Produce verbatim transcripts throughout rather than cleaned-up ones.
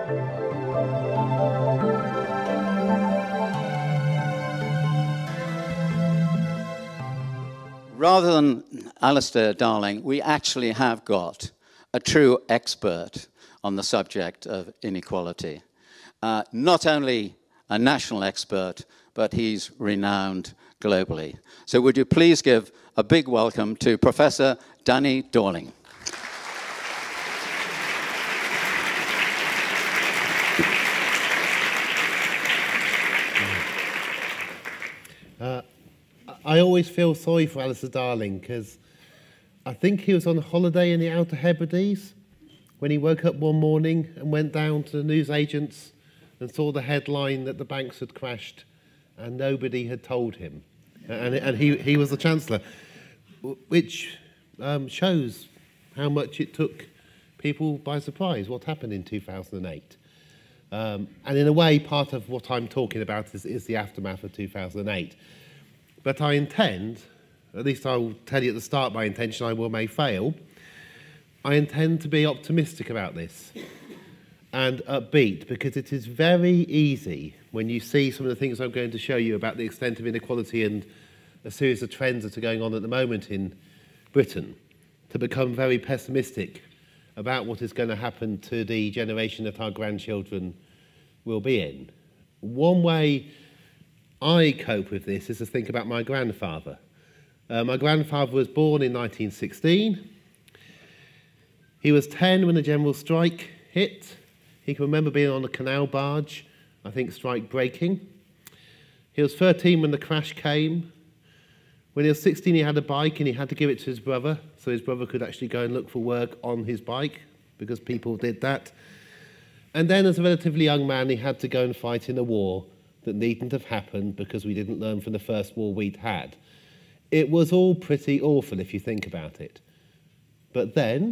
Rather than Alistair Darling, we actually have got a true expert on the subject of inequality. Uh, not only a national expert, but he's renowned globally. So would you please give a big welcome to Professor Danny Dorling. Uh, I always feel sorry for Alistair Darling because I think he was on holiday in the Outer Hebrides when he woke up one morning and went down to the newsagents and saw the headline that the banks had crashed and nobody had told him. And, and he, he was the Chancellor, which um, shows how much it took people by surprise, what happened in two thousand eight. Um, and in a way, part of what I'm talking about is, is the aftermath of two thousand eight. But I intend, at least I will tell you at the start my intention, I will may fail, I intend to be optimistic about this and upbeat, because it is very easy when you see some of the things I'm going to show you about the extent of inequality and a series of trends that are going on at the moment in Britain to become very pessimistic about what is going to happen to the generation that our grandchildren will be in. One way I cope with this is to think about my grandfather. Uh, my grandfather was born in nineteen sixteen. He was ten when the general strike hit. He can remember being on a canal barge, I think strike breaking. He was thirteen when the crash came. When he was sixteen, he had a bike and he had to give it to his brother, so his brother could actually go and look for work on his bike, because people did that. And then as a relatively young man, he had to go and fight in a war that needn't have happened because we didn't learn from the first war we'd had. It was all pretty awful if you think about it. But then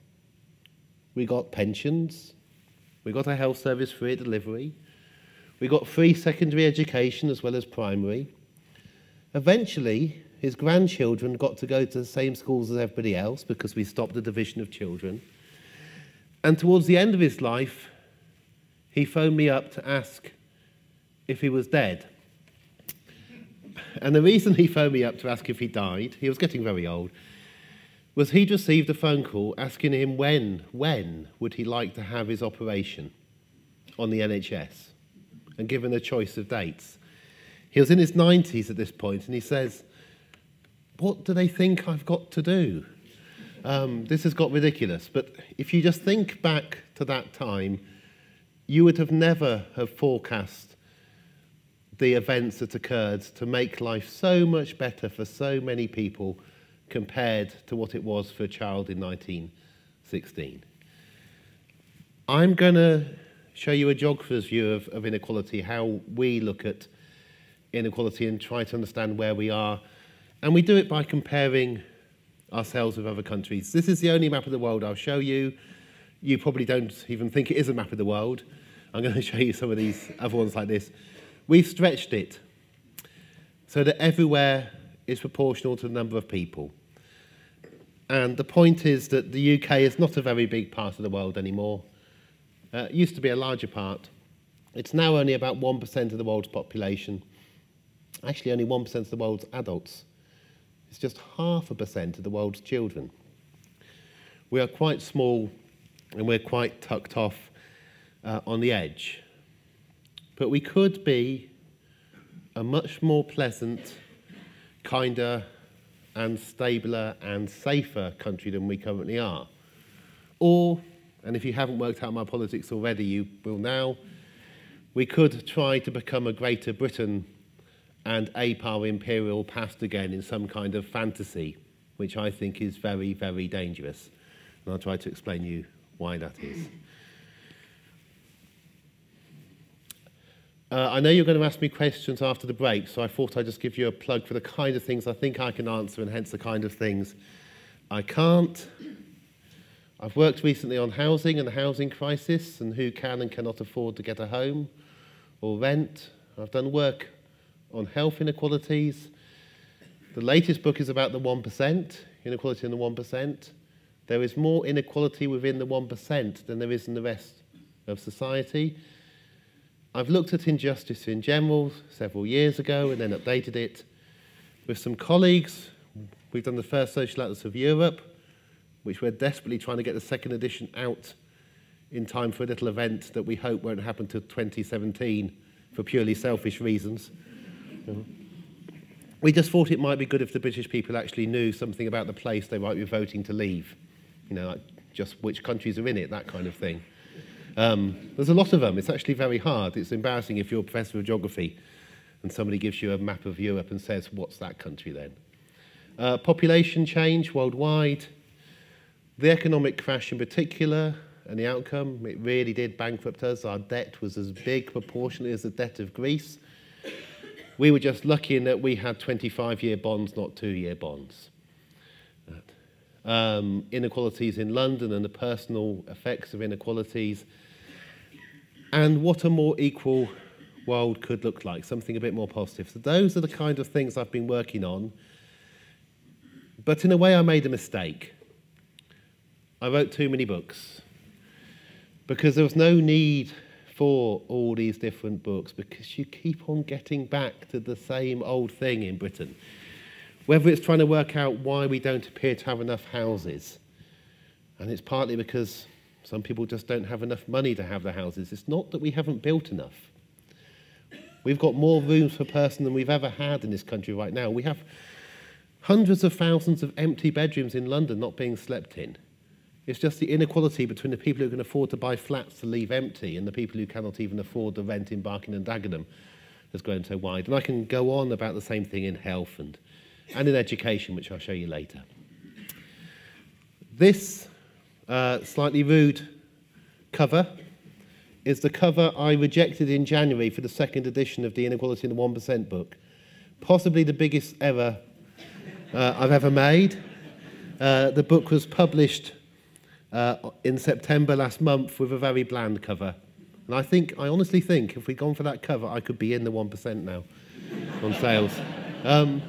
we got pensions, we got a health service free at delivery, we got free secondary education as well as primary. Eventually, his grandchildren got to go to the same schools as everybody else because we stopped the division of children. And towards the end of his life, he phoned me up to ask if he was dead. And the reason he phoned me up to ask if he died, he was getting very old, was he'd received a phone call asking him when, when would he like to have his operation on the N H S, and given a choice of dates. He was in his nineties at this point, and he says, what do they think I've got to do? Um, this has got ridiculous, but if you just think back to that time, you would have never have forecast the events that occurred to make life so much better for so many people compared to what it was for a child in nineteen sixteen. I'm going to show you a geographer's view of, of inequality, how we look at inequality and try to understand where we are. And we do it by comparing ourselves with other countries. This is the only map of the world I'll show you. You probably don't even think it is a map of the world. I'm going to show you some of these other ones like this. We've stretched it so that everywhere is proportional to the number of people. And the point is that the U K is not a very big part of the world anymore. Uh, it used to be a larger part. It's now only about one percent of the world's population. Actually, only one percent of the world's adults. It's just half a percent of the world's children. We are quite small and we're quite tucked off uh, on the edge. But we could be a much more pleasant, kinder and stabler and safer country than we currently are. Or, and if you haven't worked out my politics already, you will now, we could try to become a Greater Britain and ape our imperial past again in some kind of fantasy, which I think is very, very dangerous. And I'll try to explain you why that is. Uh, I know you're going to ask me questions after the break, so I thought I'd just give you a plug for the kind of things I think I can answer, and hence the kind of things I can't. I've worked recently on housing and the housing crisis and who can and cannot afford to get a home or rent. I've done work on health inequalities. The latest book is about the one percent, inequality in the one percent. There is more inequality within the one percent than there is in the rest of society. I've looked at injustice in general several years ago and then updated it. With some colleagues, we've done the first Social Atlas of Europe, which we're desperately trying to get the second edition out in time for a little event that we hope won't happen till twenty seventeen for purely selfish reasons. We just thought it might be good if the British people actually knew something about the place they might be voting to leave. You know, like just which countries are in it, that kind of thing. Um, there's a lot of them. It's actually very hard. It's embarrassing if you're a professor of geography and somebody gives you a map of Europe and says, what's that country then? Uh, population change worldwide, the economic crash in particular, and the outcome, it really did bankrupt us. Our debt was as big proportionally as the debt of Greece. We were just lucky in that we had twenty-five year bonds, not two year bonds. Um, inequalities in London and the personal effects of inequalities, and what a more equal world could look like, something a bit more positive. So those are the kind of things I've been working on. But in a way, I made a mistake. I wrote too many books because there was no need for all these different books, because you keep on getting back to the same old thing in Britain. Whether it's trying to work out why we don't appear to have enough houses, and it's partly because some people just don't have enough money to have the houses. It's not that we haven't built enough. We've got more rooms per person than we've ever had in this country right now. We have hundreds of thousands of empty bedrooms in London not being slept in. It's just the inequality between the people who can afford to buy flats to leave empty and the people who cannot even afford the rent in Barking and Dagenham has grown so wide. And I can go on about the same thing in health and, and in education, which I'll show you later. This uh, slightly rude cover is the cover I rejected in January for the second edition of the Inequality in the one percent book. Possibly the biggest error uh, I've ever made. Uh, the book was published Uh, in September last month with a very bland cover. And I think, I honestly think, if we'd gone for that cover, I could be in the one percent now on sales. Um,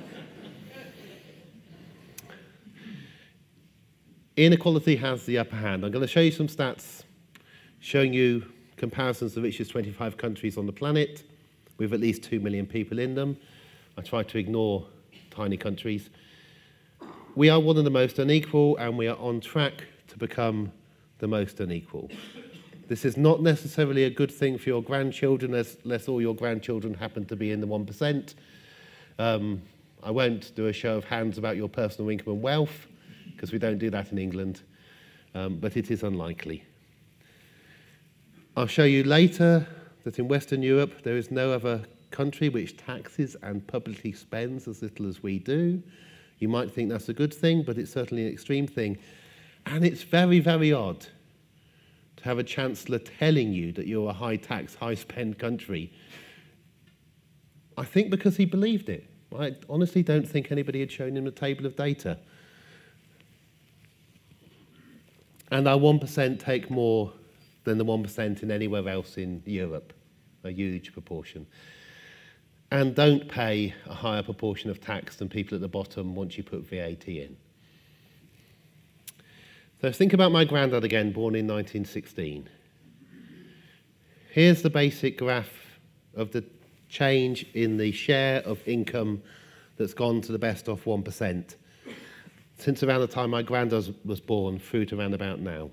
inequality has the upper hand. I'm going to show you some stats showing you comparisons of the richest twenty-five countries on the planet with at least two million people in them. I try to ignore tiny countries. We are one of the most unequal, and we are on track to become the most unequal. This is not necessarily a good thing for your grandchildren, unless, unless all your grandchildren happen to be in the one percent. Um, I won't do a show of hands about your personal income and wealth, because we don't do that in England, um, but it is unlikely. I'll show you later that in Western Europe there is no other country which taxes and publicly spends as little as we do. You might think that's a good thing, but it's certainly an extreme thing. And it's very, very odd to have a chancellor telling you that you're a high-tax, high-spend country. I think because he believed it. I honestly don't think anybody had shown him a table of data. And our one percent take more than the one percent in anywhere else in Europe, a huge proportion. And don't pay a higher proportion of tax than people at the bottom once you put V A T in. So think about my granddad again, born in nineteen sixteen. Here's the basic graph of the change in the share of income that's gone to the best off one percent since around the time my granddad was born through to around about now.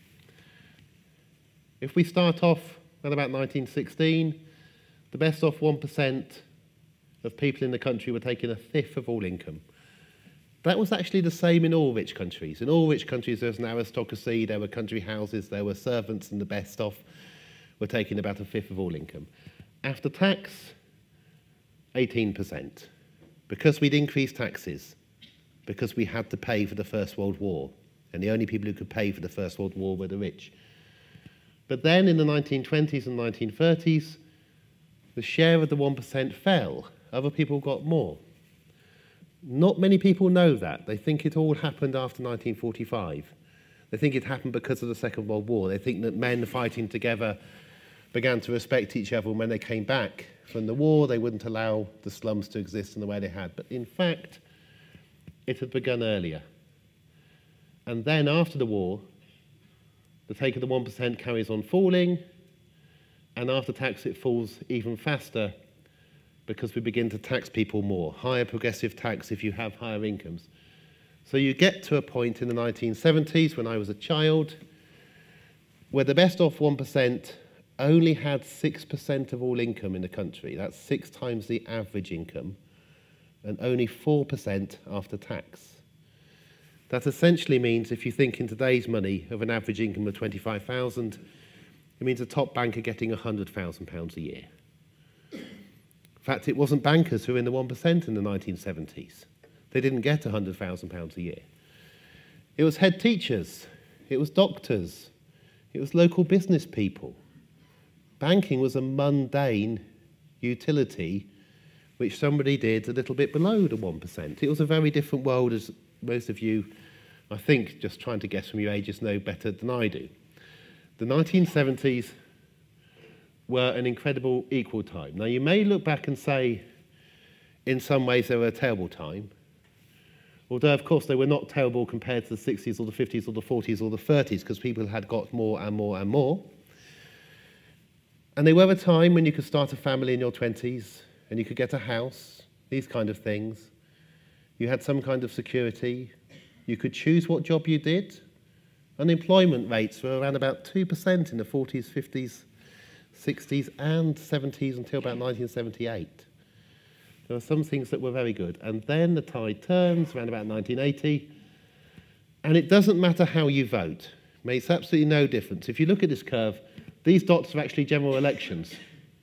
If we start off at about nineteen sixteen, the best off one percent of people in the country were taking a fifth of all income. That was actually the same in all rich countries. In all rich countries, there was an aristocracy, there were country houses, there were servants, and the best off were taking about a fifth of all income. After tax, eighteen percent. Because we'd increased taxes, because we had to pay for the First World War, and the only people who could pay for the First World War were the rich. But then in the nineteen twenties and nineteen thirties, the share of the one percent fell. Other people got more. Not many people know that. They think it all happened after nineteen forty-five. They think it happened because of the Second World War. They think that men fighting together began to respect each other, and when they came back from the war, they wouldn't allow the slums to exist in the way they had. But in fact, it had begun earlier. And then after the war, the take of the one percent carries on falling, And after tax, it falls even faster because we begin to tax people more. Higher progressive tax if you have higher incomes. So you get to a point in the nineteen seventies, when I was a child, where the best off one percent only had six percent of all income in the country. That's six times the average income, and only four percent after tax. That essentially means, if you think in today's money of an average income of twenty-five thousand, it means a top banker getting one hundred thousand pounds a year. In fact, it wasn't bankers who were in the one percent in the nineteen seventies. They didn't get one hundred thousand pounds a year. It was head teachers, it was doctors, it was local business people. Banking was a mundane utility which somebody did a little bit below the one percent. It was a very different world, as most of you, I think, just trying to guess from your ages, know better than I do. The nineteen seventies were an incredible equal time. Now, you may look back and say, in some ways, they were a terrible time. Although, of course, they were not terrible compared to the sixties or the fifties or the forties or the thirties, because people had got more and more and more. And they were a time when you could start a family in your twenties, and you could get a house, these kind of things. You had some kind of security. You could choose what job you did. Unemployment rates were around about two percent in the forties, fifties, sixties, and seventies until about nineteen seventy-eight. There were some things that were very good. And then the tide turns around about nineteen eighty, and it doesn't matter how you vote. It makes absolutely no difference. If you look at this curve, these dots are actually general elections.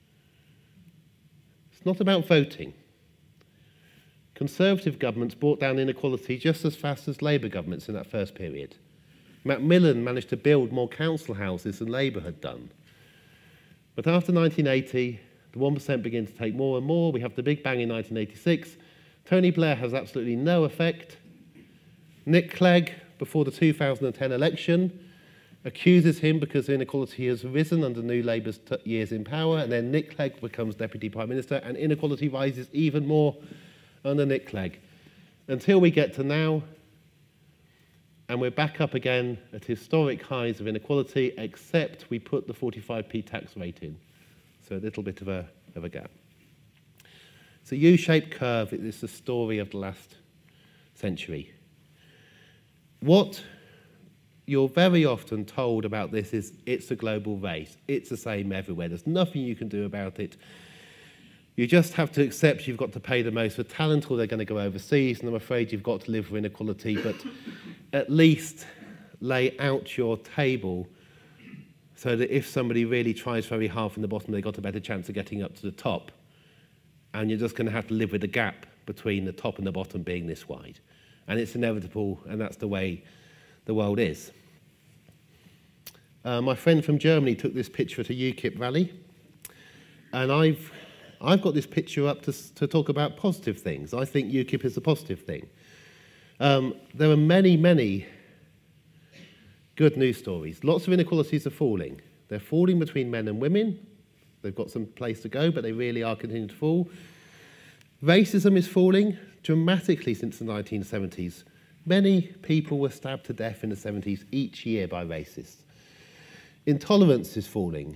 It's not about voting. Conservative governments brought down inequality just as fast as Labour governments in that first period. Macmillan managed to build more council houses than Labour had done. But after nineteen eighty, the one percent begins to take more and more. We have the Big Bang in nineteen eighty-six. Tony Blair has absolutely no effect. Nick Clegg, before the two thousand ten election, accuses him because inequality has risen under New Labour's t years in power, and then Nick Clegg becomes Deputy Prime Minister, and inequality rises even more under Nick Clegg, until we get to now, and we're back up again at historic highs of inequality, except we put the forty-five p tax rate in. So a little bit of a, of a gap. It's a U-shaped curve. It's the story of the last century. What you're very often told about this is it's a global race. It's the same everywhere. There's nothing you can do about it. You just have to accept you've got to pay the most for talent, or they're going to go overseas, and I'm afraid you've got to live with inequality, but at least lay out your table so that if somebody really tries very hard from the bottom, they've got a better chance of getting up to the top. And you're just going to have to live with the gap between the top and the bottom being this wide. And it's inevitable, and that's the way the world is. Uh, my friend from Germany took this picture at a UKIP rally, and I've, I've got this picture up to, to talk about positive things. I think UKIP is a positive thing. Um, there are many, many good news stories. Lots of inequalities are falling. They're falling between men and women. They've got some place to go, but they really are continuing to fall. Racism is falling dramatically since the nineteen seventies. Many people were stabbed to death in the seventies each year by racists. Intolerance is falling.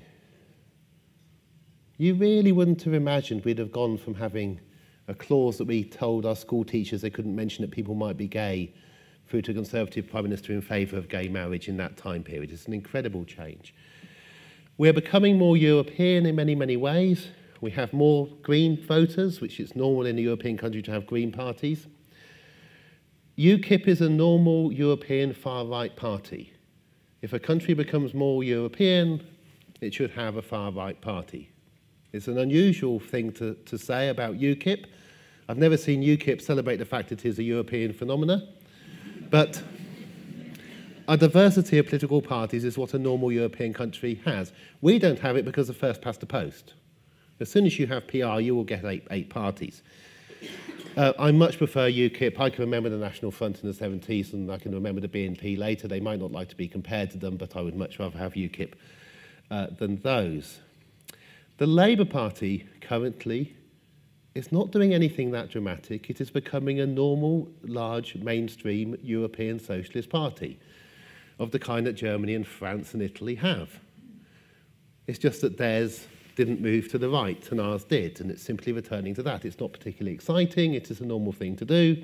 You really wouldn't have imagined we'd have gone from having a clause that we told our school teachers they couldn't mention that people might be gay, through to a Conservative Prime Minister in favour of gay marriage in that time period. It's an incredible change. We're becoming more European in many, many ways. We have more Green voters, which is normal in a European country to have Green parties. UKIP is a normal European far-right party. If a country becomes more European, it should have a far-right party. It's an unusual thing to, to say about UKIP. I've never seen UKIP celebrate the fact it is a European phenomena. But a diversity of political parties is what a normal European country has. We don't have it because of first past the post. As soon as you have P R, you will get eight, eight parties. Uh, I much prefer UKIP. I can remember the National Front in the seventies, and I can remember the B N P later. They might not like to be compared to them, but I would much rather have UKIP uh, than those. The Labour Party currently is not doing anything that dramatic. It is becoming a normal, large, mainstream European socialist party of the kind that Germany and France and Italy have. It's just that theirs didn't move to the right and ours did, and it's simply returning to that. It's not particularly exciting, it is a normal thing to do.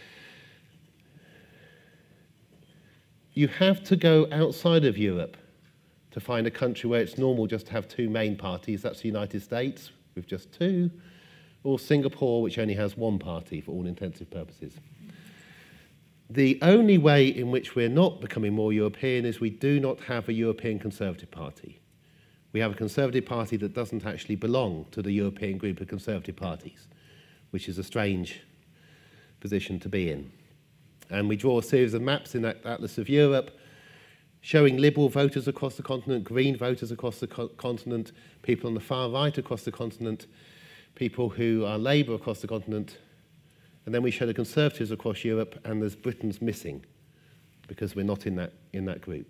You have to go outside of Europe to find a country where it's normal just to have two main parties. That's the United States, with just two, or Singapore, which only has one party for all intensive purposes. The only way in which we're not becoming more European is we do not have a European Conservative Party. We have a Conservative Party that doesn't actually belong to the European group of Conservative parties, which is a strange position to be in. And we draw a series of maps in that Atlas of Europe showing Liberal voters across the continent, Green voters across the co continent, people on the far right across the continent, people who are Labour across the continent, and then we show the Conservatives across Europe, and there's Britain's missing because we're not in that, in that group.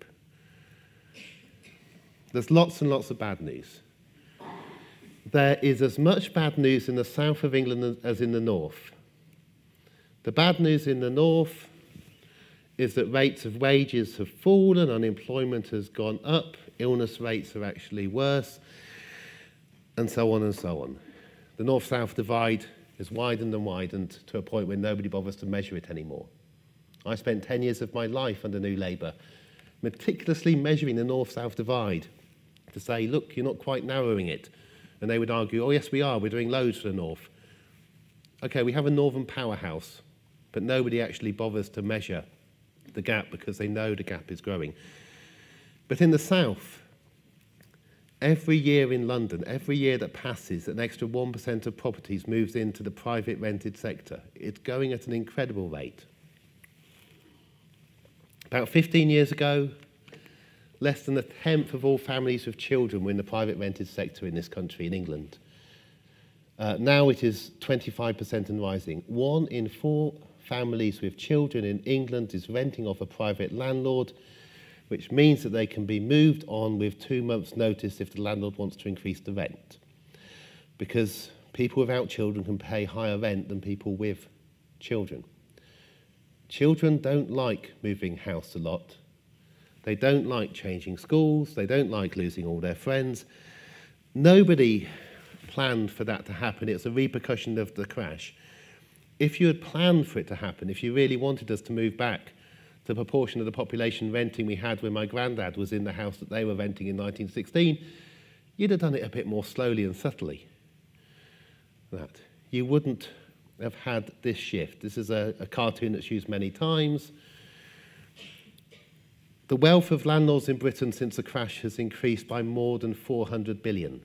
There's lots and lots of bad news. There is as much bad news in the south of England as in the north. The bad news in the north is that rates of wages have fallen, unemployment has gone up, illness rates are actually worse, and so on and so on. The north-south divide has widened and widened to a point where nobody bothers to measure it anymore. I spent ten years of my life under New Labour meticulously measuring the north-south divide to say, look, you're not quite narrowing it. And they would argue, oh, yes, we are. We're doing loads for the north. OK, we have a northern powerhouse, but nobody actually bothers to measure the gap because they know the gap is growing. But in the south, every year in London, every year that passes, an extra one percent of properties moves into the private rented sector. It's going at an incredible rate. About fifteen years ago, less than a tenth of all families with children were in the private rented sector in this country, in England. Uh, now it is twenty-five percent and rising. One in four families with children in England is renting off a private landlord, which means that they can be moved on with two months' notice if the landlord wants to increase the rent. Because people without children can pay higher rent than people with children. Children don't like moving house a lot. They don't like changing schools. They don't like losing all their friends. Nobody planned for that to happen. It's a repercussion of the crash. If you had planned for it to happen, if you really wanted us to move back to the proportion of the population renting we had when my granddad was in the house that they were renting in nineteen sixteen, you'd have done it a bit more slowly and subtly. That. You wouldn't have had this shift. This is a, a cartoon that's used many times. The wealth of landlords in Britain since the crash has increased by more than four hundred billion.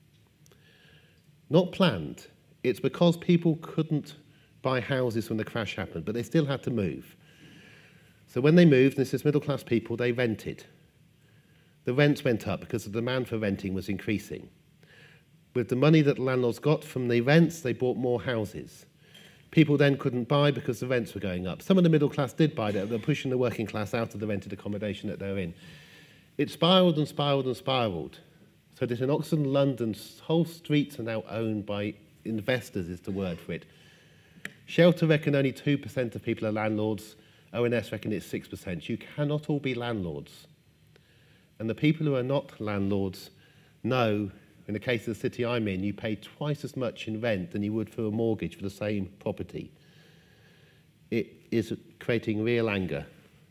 Not planned. It's because people couldn't buy houses when the crash happened, but they still had to move. So when they moved, and this is middle-class people, they rented. The rents went up because the demand for renting was increasing. With the money that the landlords got from the rents, they bought more houses. People then couldn't buy because the rents were going up. Some of the middle class did buy that. They're pushing the working class out of the rented accommodation that they're in. It spiraled and spiraled and spiraled. So that in Oxford and London, whole streets are now owned by investors, is the word for it. Shelter reckon only two percent of people are landlords. O N S reckon it's six percent. You cannot all be landlords. And the people who are not landlords know, in the case of the city I'm in, you pay twice as much in rent than you would for a mortgage for the same property. It is creating real anger.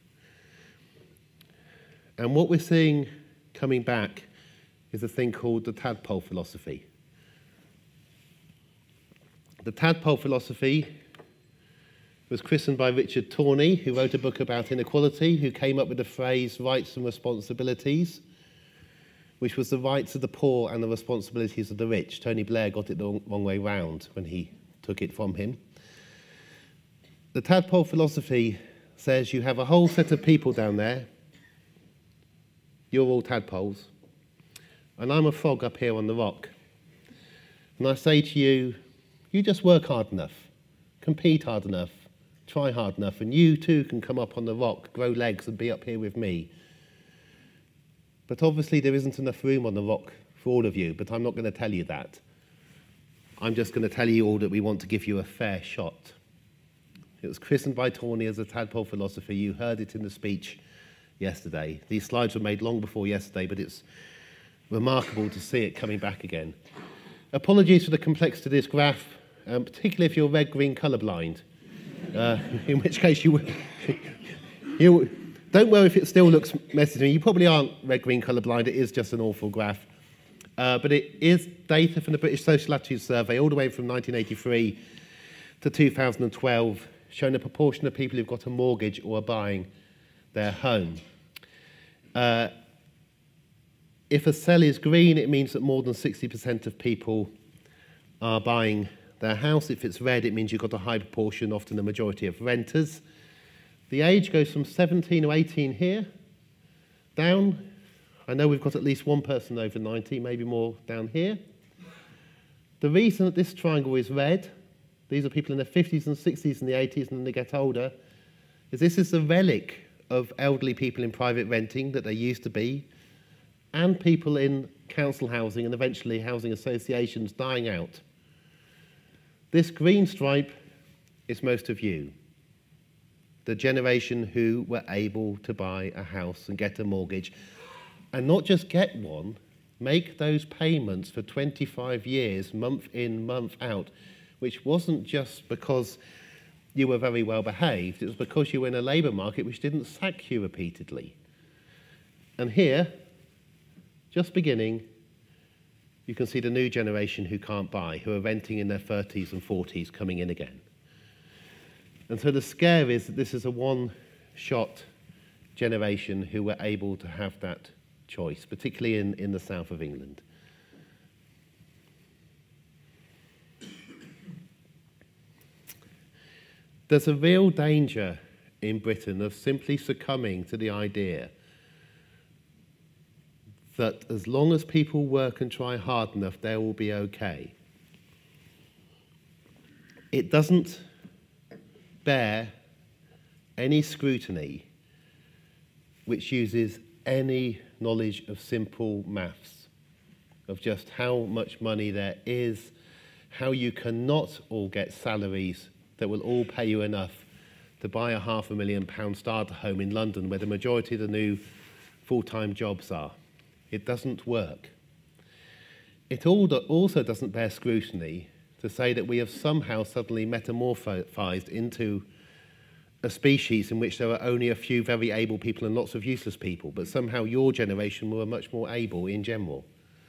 And what we're seeing coming back is a thing called the tadpole philosophy. The tadpole philosophy was christened by Richard Tawney, who wrote a book about inequality, who came up with the phrase rights and responsibilities, which was the rights of the poor and the responsibilities of the rich. Tony Blair got it the wrong way round when he took it from him. The tadpole philosophy says you have a whole set of people down there. You're all tadpoles. And I'm a frog up here on the rock. And I say to you, you just work hard enough, compete hard enough, try hard enough, and you too can come up on the rock, grow legs, and be up here with me. But obviously there isn't enough room on the rock for all of you, but I'm not going to tell you that. I'm just going to tell you all that we want to give you a fair shot. It was christened by Tawney as a tadpole philosophy. You heard it in the speech yesterday. These slides were made long before yesterday, but it's remarkable to see it coming back again. Apologies for the complexity of this graph, um, particularly if you're red-green colourblind, uh, in which case you, you don't worry if it still looks messy to me. You probably aren't red-green colourblind. It is just an awful graph. Uh, but it is data from the British Social Attitudes Survey all the way from nineteen eighty-three to two thousand twelve, showing the proportion of people who've got a mortgage or are buying their home. Uh, if a cell is green, it means that more than sixty percent of people are buying their house. If it's red, it means you've got a high proportion, often the majority of renters. The age goes from seventeen or eighteen here, down. I know we've got at least one person over ninety, maybe more down here. The reason that this triangle is red, these are people in their fifties and sixties and the eighties, and then they get older, is this is the relic of elderly people in private renting that they used to be, and people in council housing and eventually housing associations dying out. This green stripe is most of you, the generation who were able to buy a house and get a mortgage, and not just get one, make those payments for twenty-five years, month in, month out, which wasn't just because you were very well behaved, it was because you were in a labour market which didn't sack you repeatedly. And here, just beginning, you can see the new generation who can't buy, who are renting in their thirties and forties coming in again. And so the scare is that this is a one-shot generation who were able to have that choice, particularly in, in the south of England. There's a real danger in Britain of simply succumbing to the idea that as long as people work and try hard enough, they will be okay. It doesn't bear any scrutiny which uses any knowledge of simple maths, of just how much money there is, how you cannot all get salaries that will all pay you enough to buy a half a million pound starter home in London where the majority of the new full-time jobs are. It doesn't work. It also doesn't bear scrutiny to say that we have somehow suddenly metamorphosed into a species in which there are only a few very able people and lots of useless people, but somehow your generation were much more able in general.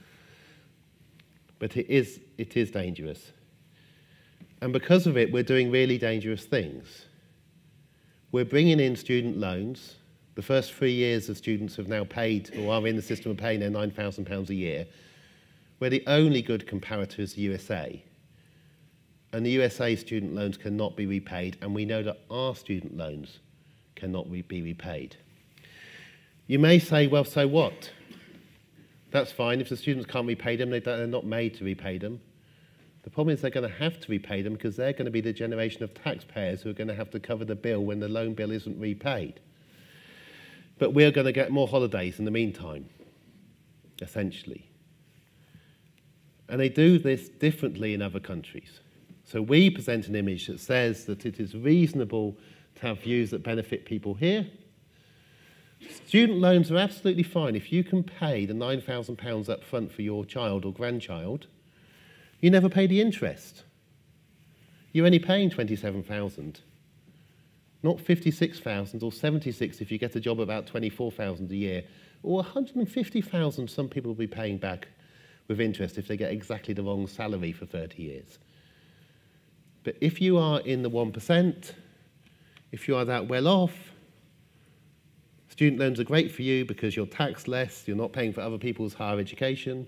But it is, it is dangerous. And because of it, we're doing really dangerous things. We're bringing in student loans. The first three years of students have now paid, or are in the system of paying their nine thousand pounds a year, where the only good comparator is the U S A. And the U S A student loans cannot be repaid, and we know that our student loans cannot re be repaid. You may say, well, so what? That's fine. If the students can't repay them, they don't, they're not made to repay them. The problem is they're going to have to repay them because they're going to be the generation of taxpayers who are going to have to cover the bill when the loan bill isn't repaid. But we're going to get more holidays in the meantime, essentially. And they do this differently in other countries. So we present an image that says that it is reasonable to have views that benefit people here. Student loans are absolutely fine. If you can pay the nine thousand pounds up front for your child or grandchild, you never pay the interest. You're only paying twenty-seven thousand, not fifty-six thousand or seventy-six if you get a job about twenty-four thousand a year, or one hundred fifty thousand some people will be paying back with interest if they get exactly the wrong salary for thirty years. But if you are in the one percent, if you are that well off, student loans are great for you because you're taxed less, you're not paying for other people's higher education,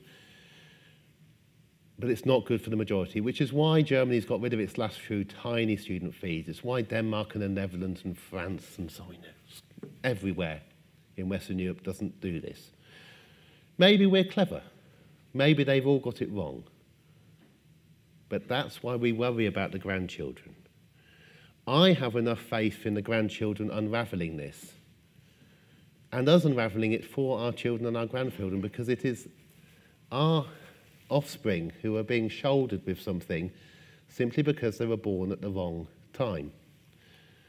but it's not good for the majority, which is why Germany's got rid of its last few tiny student fees. It's why Denmark and the Netherlands and France and so on, everywhere in Western Europe doesn't do this. Maybe we're clever. Maybe they've all got it wrong. But that's why we worry about the grandchildren. I have enough faith in the grandchildren unravelling this, and us unravelling it for our children and our grandchildren, because it is our offspring who are being shouldered with something simply because they were born at the wrong time.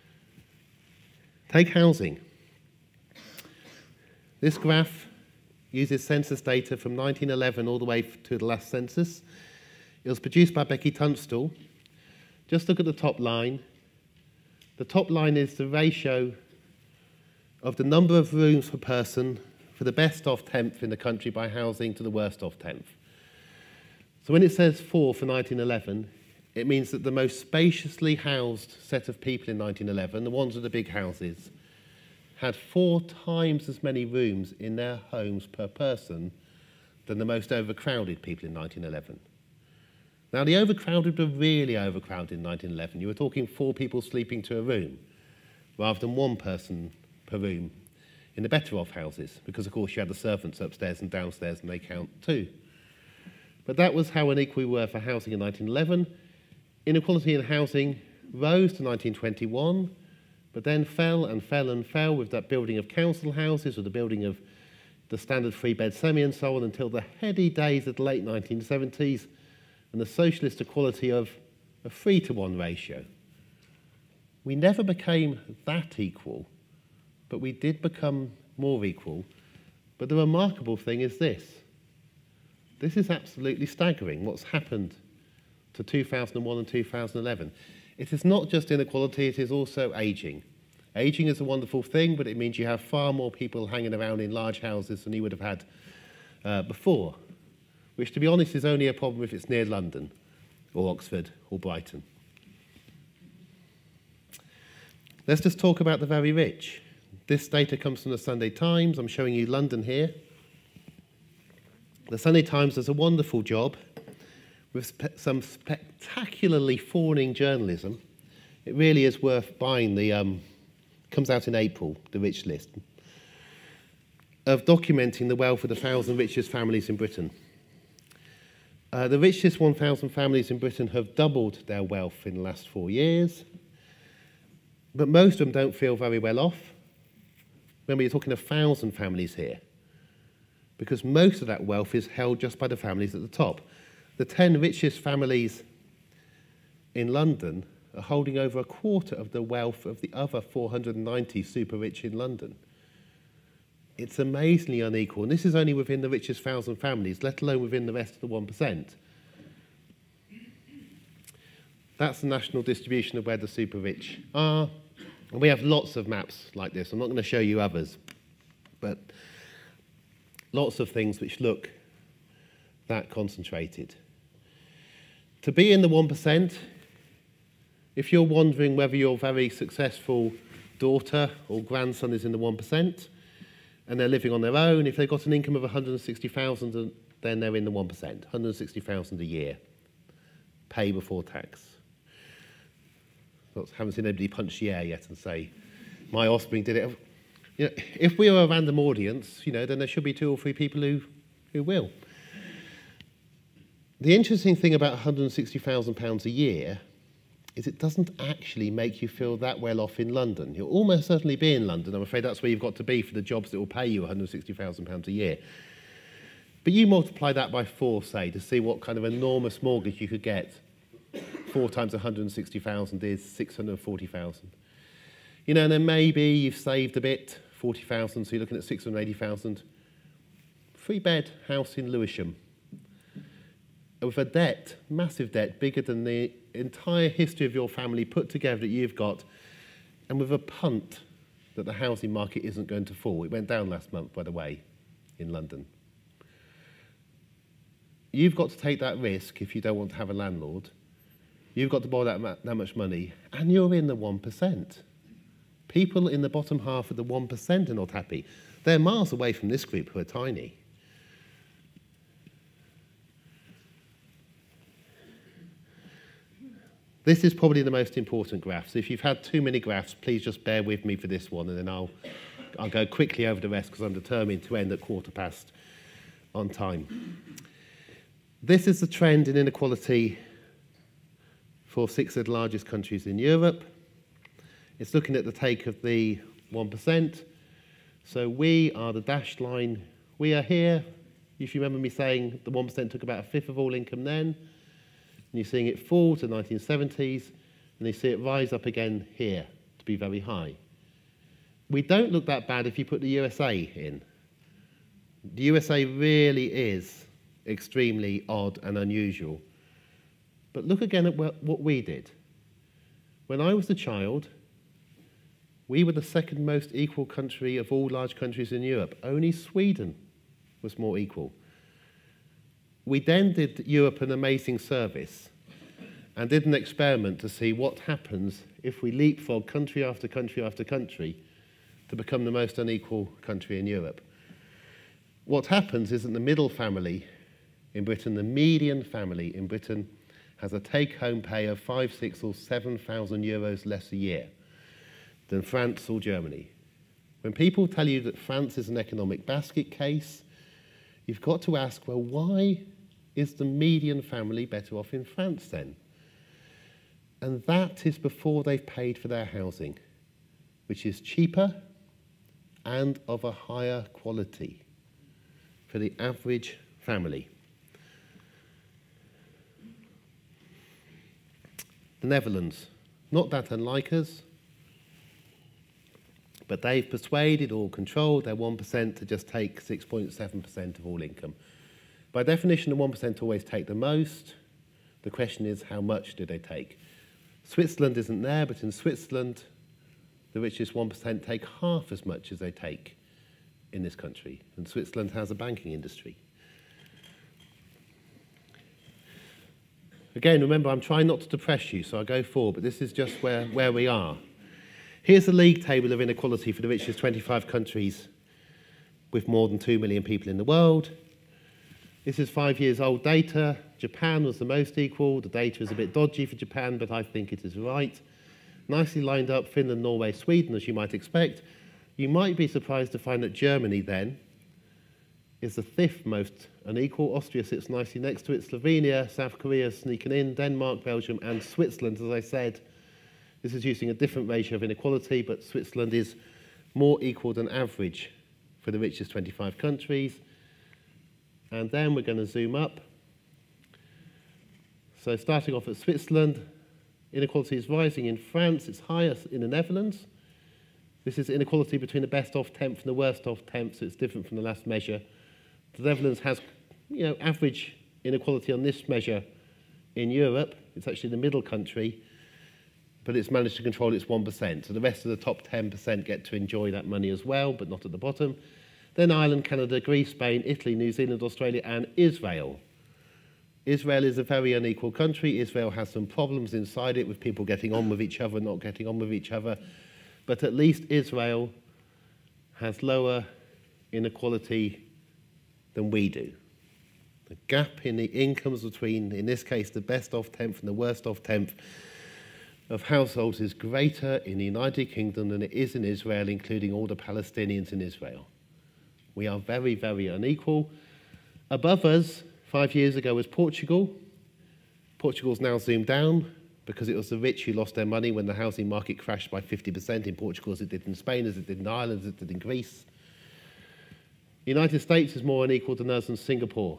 Take housing. This graph uses census data from nineteen eleven all the way to the last census. It was produced by Becky Tunstall. Just look at the top line. The top line is the ratio of the number of rooms per person for the best off tenth in the country by housing to the worst off tenth. So when it says four for nineteen eleven, it means that the most spaciously housed set of people in nineteen eleven, the ones with the big houses, had four times as many rooms in their homes per person than the most overcrowded people in nineteen eleven. Now, the overcrowded were really overcrowded in nineteen eleven. You were talking four people sleeping to a room rather than one person per room in the better off houses, because, of course, you had the servants upstairs and downstairs, and they count too. But that was how unequal we were for housing in nineteen eleven. Inequality in housing rose to nineteen twenty-one, but then fell and fell and fell with that building of council houses, with the building of the standard three-bed semi and so on, until the heady days of the late nineteen seventies and the socialist equality of a three to one ratio. We never became that equal, but we did become more equal. But the remarkable thing is this. This is absolutely staggering, what's happened to two thousand one and two thousand eleven. It is not just inequality, it is also ageing. Ageing is a wonderful thing, but it means you have far more people hanging around in large houses than you would have had uh, before, which, to be honest, is only a problem if it's near London or Oxford or Brighton. Let's just talk about the very rich. This data comes from the Sunday Times. I'm showing you London here. The Sunday Times does a wonderful job with spe- some spectacularly fawning journalism. It really is worth buying. The um, comes out in April, the rich list, of documenting the wealth of the thousand richest families in Britain. Uh, the richest one thousand families in Britain have doubled their wealth in the last four years, but most of them don't feel very well off. Remember, you're talking one thousand families here, because most of that wealth is held just by the families at the top. The ten richest families in London are holding over a quarter of the wealth of the other four hundred ninety super rich in London. It's amazingly unequal, and this is only within the richest one thousand families, let alone within the rest of the one percent. That's the national distribution of where the super rich are. And we have lots of maps like this. I'm not going to show you others, but lots of things which look that concentrated. To be in the one percent, if you're wondering whether your very successful daughter or grandson is in the one percent, and they're living on their own, if they've got an income of one hundred sixty thousand, then they're in the one percent, one hundred sixty thousand a year, pay before tax. I haven't seen anybody punch the air yet and say, my offspring did it. You know, if we are a random audience, you know, then there should be two or three people who, who will. The interesting thing about one hundred sixty thousand pounds a year is it doesn't actually make you feel that well off in London. You'll almost certainly be in London. I'm afraid that's where you've got to be for the jobs that will pay you one hundred sixty thousand pounds a year. But you multiply that by four, say, to see what kind of enormous mortgage you could get. Four times one hundred sixty thousand is six hundred forty thousand. You know, and then maybe you've saved a bit, forty thousand, so you're looking at six hundred eighty thousand. Three-bed house in Lewisham, with a debt, massive debt, bigger than the entire history of your family put together that you've got, and with a punt that the housing market isn't going to fall. It went down last month, by the way, in London. You've got to take that risk if you don't want to have a landlord. You've got to borrow that, that much money, and you're in the one percent. People in the bottom half of the one percent are not happy. They're miles away from this group who are tiny. This is probably the most important graph. So if you've had too many graphs, please just bear with me for this one, and then I'll, I'll go quickly over the rest because I'm determined to end at quarter past on time. This is the trend in inequality for six of the largest countries in Europe. It's looking at the take of the one percent. So we are the dashed line. We are here. If you remember me saying the one percent took about a fifth of all income then, and you're seeing it fall to the nineteen seventies, and you see it rise up again here to be very high. We don't look that bad if you put the U S A in. The U S A really is extremely odd and unusual. But look again at what we did. When I was a child, we were the second most equal country of all large countries in Europe. Only Sweden was more equal. We then did Europe an amazing service and did an experiment to see what happens if we leapfrog country after country after country to become the most unequal country in Europe. What happens is that the middle family in Britain, the median family in Britain, has a take-home pay of five, six, or seven thousand euros less a year than France or Germany. When people tell you that France is an economic basket case, you've got to ask, well, why is the median family better off in France then? And that is before they've paid for their housing, which is cheaper and of a higher quality for the average family. The Netherlands, not that unlike us, but they've persuaded or controlled their one percent to just take six point seven percent of all income. By definition, the one percent always take the most. The question is, how much do they take? Switzerland isn't there, but in Switzerland, the richest one percent take half as much as they take in this country. And Switzerland has a banking industry. Again, remember, I'm trying not to depress you, so I go forward, but this is just where, where we are. Here's the league table of inequality for the richest twenty-five countries with more than two million people in the world. This is five years old data. Japan was the most equal. The data is a bit dodgy for Japan, but I think it is right. Nicely lined up, Finland, Norway, Sweden, as you might expect. You might be surprised to find that Germany, then, is the fifth most unequal. Austria sits nicely next to it. Slovenia, South Korea sneaking in, Denmark, Belgium, and Switzerland, as I said. This is using a different ratio of inequality, but Switzerland is more equal than average for the richest twenty-five countries. And then we're going to zoom up. So starting off at Switzerland, inequality is rising in France. It's higher in the Netherlands. This is inequality between the best off tenth and the worst off tenth, so it's different from the last measure. The Netherlands has, you know, average inequality on this measure in Europe. It's actually the middle country, but it's managed to control its one percent. So the rest of the top ten percent get to enjoy that money as well, but not at the bottom. Then Ireland, Canada, Greece, Spain, Italy, New Zealand, Australia, and Israel. Israel is a very unequal country. Israel has some problems inside it with people getting on with each other, not getting on with each other. But at least Israel has lower inequality than we do. The gap in the incomes between, in this case, the best off tenth and the worst off tenth of households is greater in the United Kingdom than it is in Israel, including all the Palestinians in Israel. We are very, very unequal. Above us, five years ago, was Portugal. Portugal's now zoomed down because it was the rich who lost their money when the housing market crashed by fifty percent in Portugal, as it did in Spain, as it did in Ireland, as it did in Greece. The United States is more unequal than us and Singapore.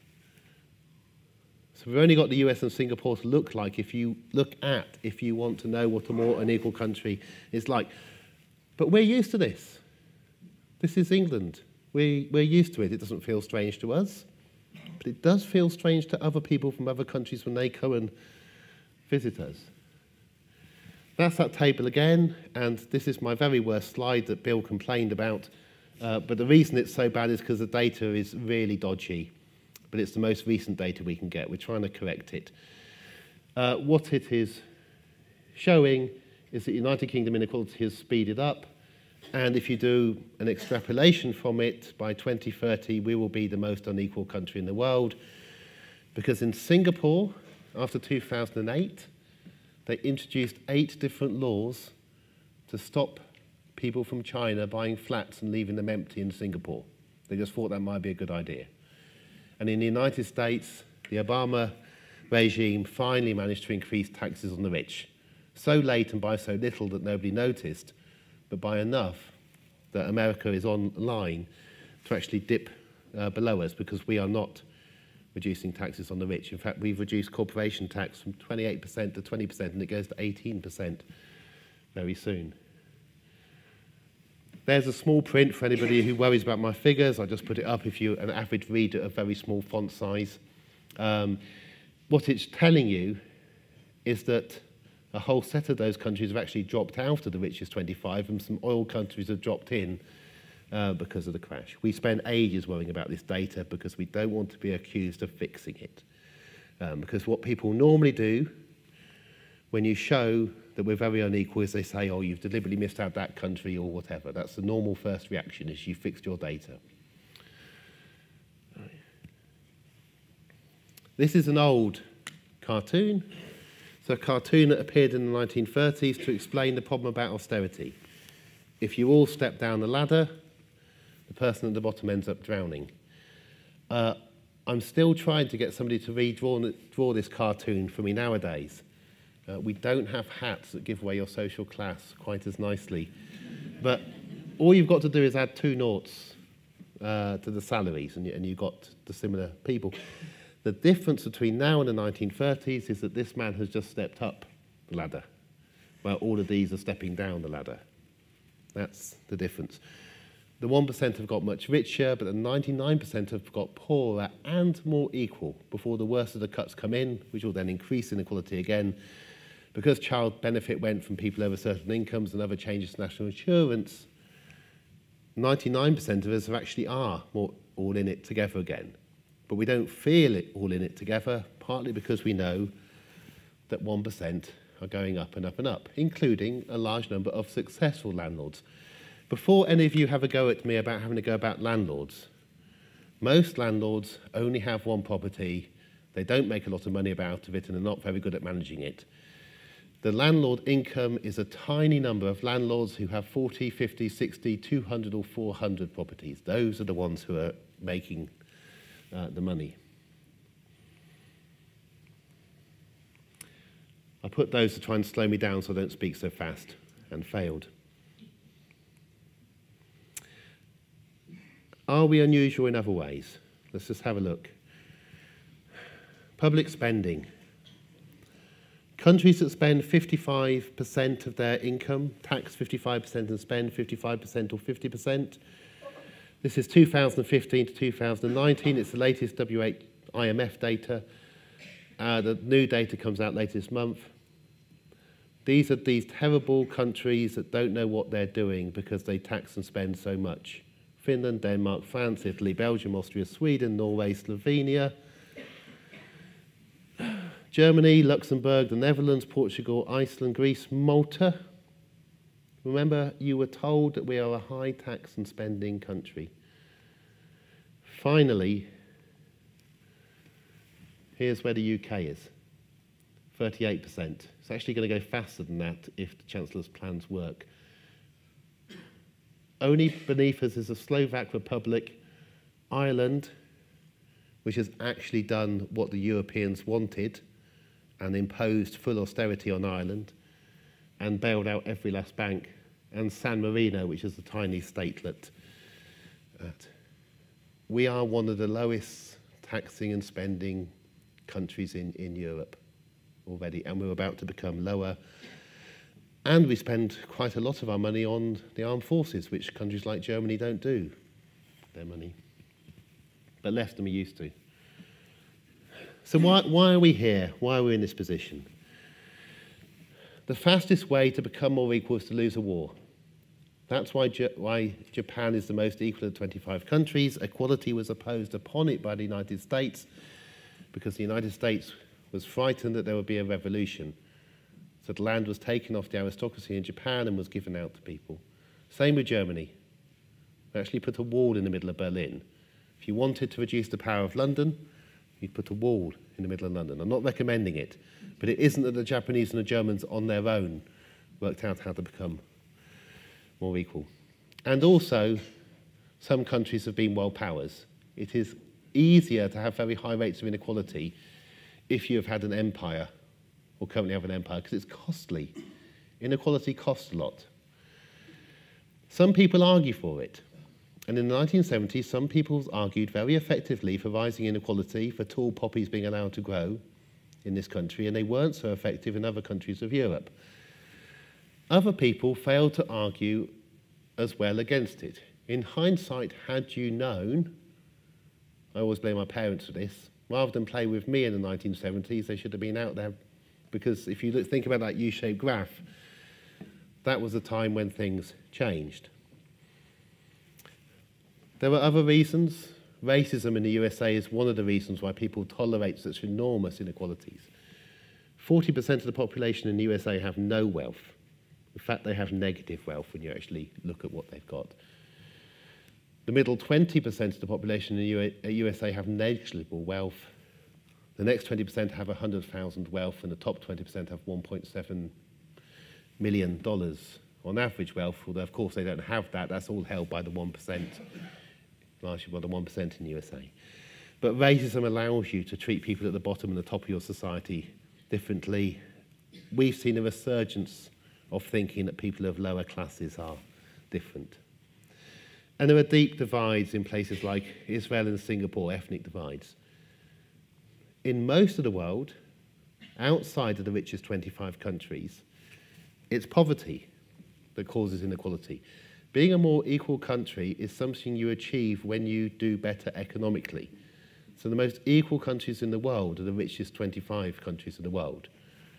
So we've only got the U S and Singapore to look like if you look at, if you want to know what a more unequal country is like. But we're used to this. This is England. We, we're used to it. It doesn't feel strange to us. But it does feel strange to other people from other countries when they come and visit us. That's that table again, and this is my very worst slide that Bill complained about. Uh, but the reason it's so bad is because the data is really dodgy. But it's the most recent data we can get. We're trying to correct it. Uh, what it is showing is that United Kingdom inequality has speeded up. And if you do an extrapolation from it, by twenty thirty, we will be the most unequal country in the world. Because in Singapore, after two thousand eight, they introduced eight different laws to stop people from China buying flats and leaving them empty in Singapore. They just thought that might be a good idea. And in the United States, the Obama regime finally managed to increase taxes on the rich. So late and by so little that nobody noticed, but by enough that America is on line to actually dip uh, below us, because we are not reducing taxes on the rich. In fact, we've reduced corporation tax from twenty-eight percent to twenty percent, and it goes to eighteen percent very soon. There's a small print for anybody who worries about my figures. I just put it up if you're an avid reader of very small font size. Um, what it's telling you is that a whole set of those countries have actually dropped out of the richest twenty-five, and some oil countries have dropped in uh, because of the crash. We spend ages worrying about this data because we don't want to be accused of fixing it. Um, because what people normally do when you show that we're very unequal is they say, oh, you've deliberately missed out that country or whatever. That's the normal first reaction, is you fixed your data. This is an old cartoon. It's a cartoon that appeared in the nineteen thirties to explain the problem about austerity. If you all step down the ladder, the person at the bottom ends up drowning. Uh, I'm still trying to get somebody to redraw draw this cartoon for me nowadays. Uh, we don't have hats that give away your social class quite as nicely. But all you've got to do is add two noughts uh, to the salaries, and, you, and you've got the similar people. The difference between now and the nineteen thirties is that this man has just stepped up the ladder, while all of these are stepping down the ladder. That's the difference. The one percent have got much richer, but the ninety-nine percent have got poorer and more equal before the worst of the cuts come in, which will then increase inequality again. Because child benefit went from people over certain incomes and other changes to national insurance, ninety-nine percent of us actually are more all in it together again. But we don't feel it all in it together, partly because we know that one percent are going up and up and up, including a large number of successful landlords. Before any of you have a go at me about having to go about landlords, most landlords only have one property, they don't make a lot of money out of it, and they're not very good at managing it. The landlord income is a tiny number of landlords who have forty, fifty, sixty, two hundred or four hundred properties. Those are the ones who are making uh, the money. I put those to try and slow me down so I don't speak so fast, and failed. Are we unusual in other ways? Let's just have a look. Public spending. Countries that spend fifty-five percent of their income, tax fifty-five percent and spend fifty-five percent or fifty percent. This is two thousand fifteen to two thousand nineteen. It's the latest W eight I M F data. Uh, the new data comes out later this month. These are these terrible countries that don't know what they're doing because they tax and spend so much. Finland, Denmark, France, Italy, Belgium, Austria, Sweden, Norway, Slovenia, Germany, Luxembourg, the Netherlands, Portugal, Iceland, Greece, Malta. Remember, you were told that we are a high tax and spending country. Finally, here's where the U K is, thirty-eight percent. It's actually going to go faster than that if the Chancellor's plans work. Only beneath us is the Slovak Republic, Ireland, which has actually done what the Europeans wanted and imposed full austerity on Ireland and bailed out every last bank, and San Marino, which is a tiny statelet. We are one of the lowest taxing and spending countries in, in Europe already, and we're about to become lower. And we spend quite a lot of our money on the armed forces, which countries like Germany don't do, their money, but less than we used to. So why, why are we here? Why are we in this position? The fastest way to become more equal is to lose a war. That's why, why Japan is the most equal of twenty-five countries. Equality was opposed upon it by the United States because the United States was frightened that there would be a revolution. So the land was taken off the aristocracy in Japan and was given out to people. Same with Germany. They actually put a wall in the middle of Berlin. If you wanted to reduce the power of London, you'd put a wall in the middle of London. I'm not recommending it, but it isn't that the Japanese and the Germans on their own worked out how to become more equal. And also, some countries have been world powers. It is easier to have very high rates of inequality if you have had an empire or currently have an empire, because it's costly. Inequality costs a lot. Some people argue for it. And in the nineteen seventies, some people argued very effectively for rising inequality, for tall poppies being allowed to grow in this country, and they weren't so effective in other countries of Europe. Other people failed to argue as well against it. In hindsight, had you known, I always blame my parents for this, rather than play with me in the nineteen seventies, they should have been out there, because if you look, think about that U-shaped graph, that was a time when things changed. There were other reasons. Racism in the U S A is one of the reasons why people tolerate such enormous inequalities. forty percent of the population in the U S A have no wealth. In fact, they have negative wealth when you actually look at what they've got. The middle twenty percent of the population in the U S A have negligible wealth. The next twenty percent have one hundred thousand wealth, and the top twenty percent have one point seven million dollars on average wealth, although of course they don't have that. That's all held by the one percent, largely by the one percent in the U S A. But racism allows you to treat people at the bottom and the top of your society differently. We've seen a resurgence of thinking that people of lower classes are different. And there are deep divides in places like Israel and Singapore, ethnic divides. In most of the world, outside of the richest twenty-five countries, it's poverty that causes inequality. Being a more equal country is something you achieve when you do better economically. So the most equal countries in the world are the richest twenty-five countries in the world.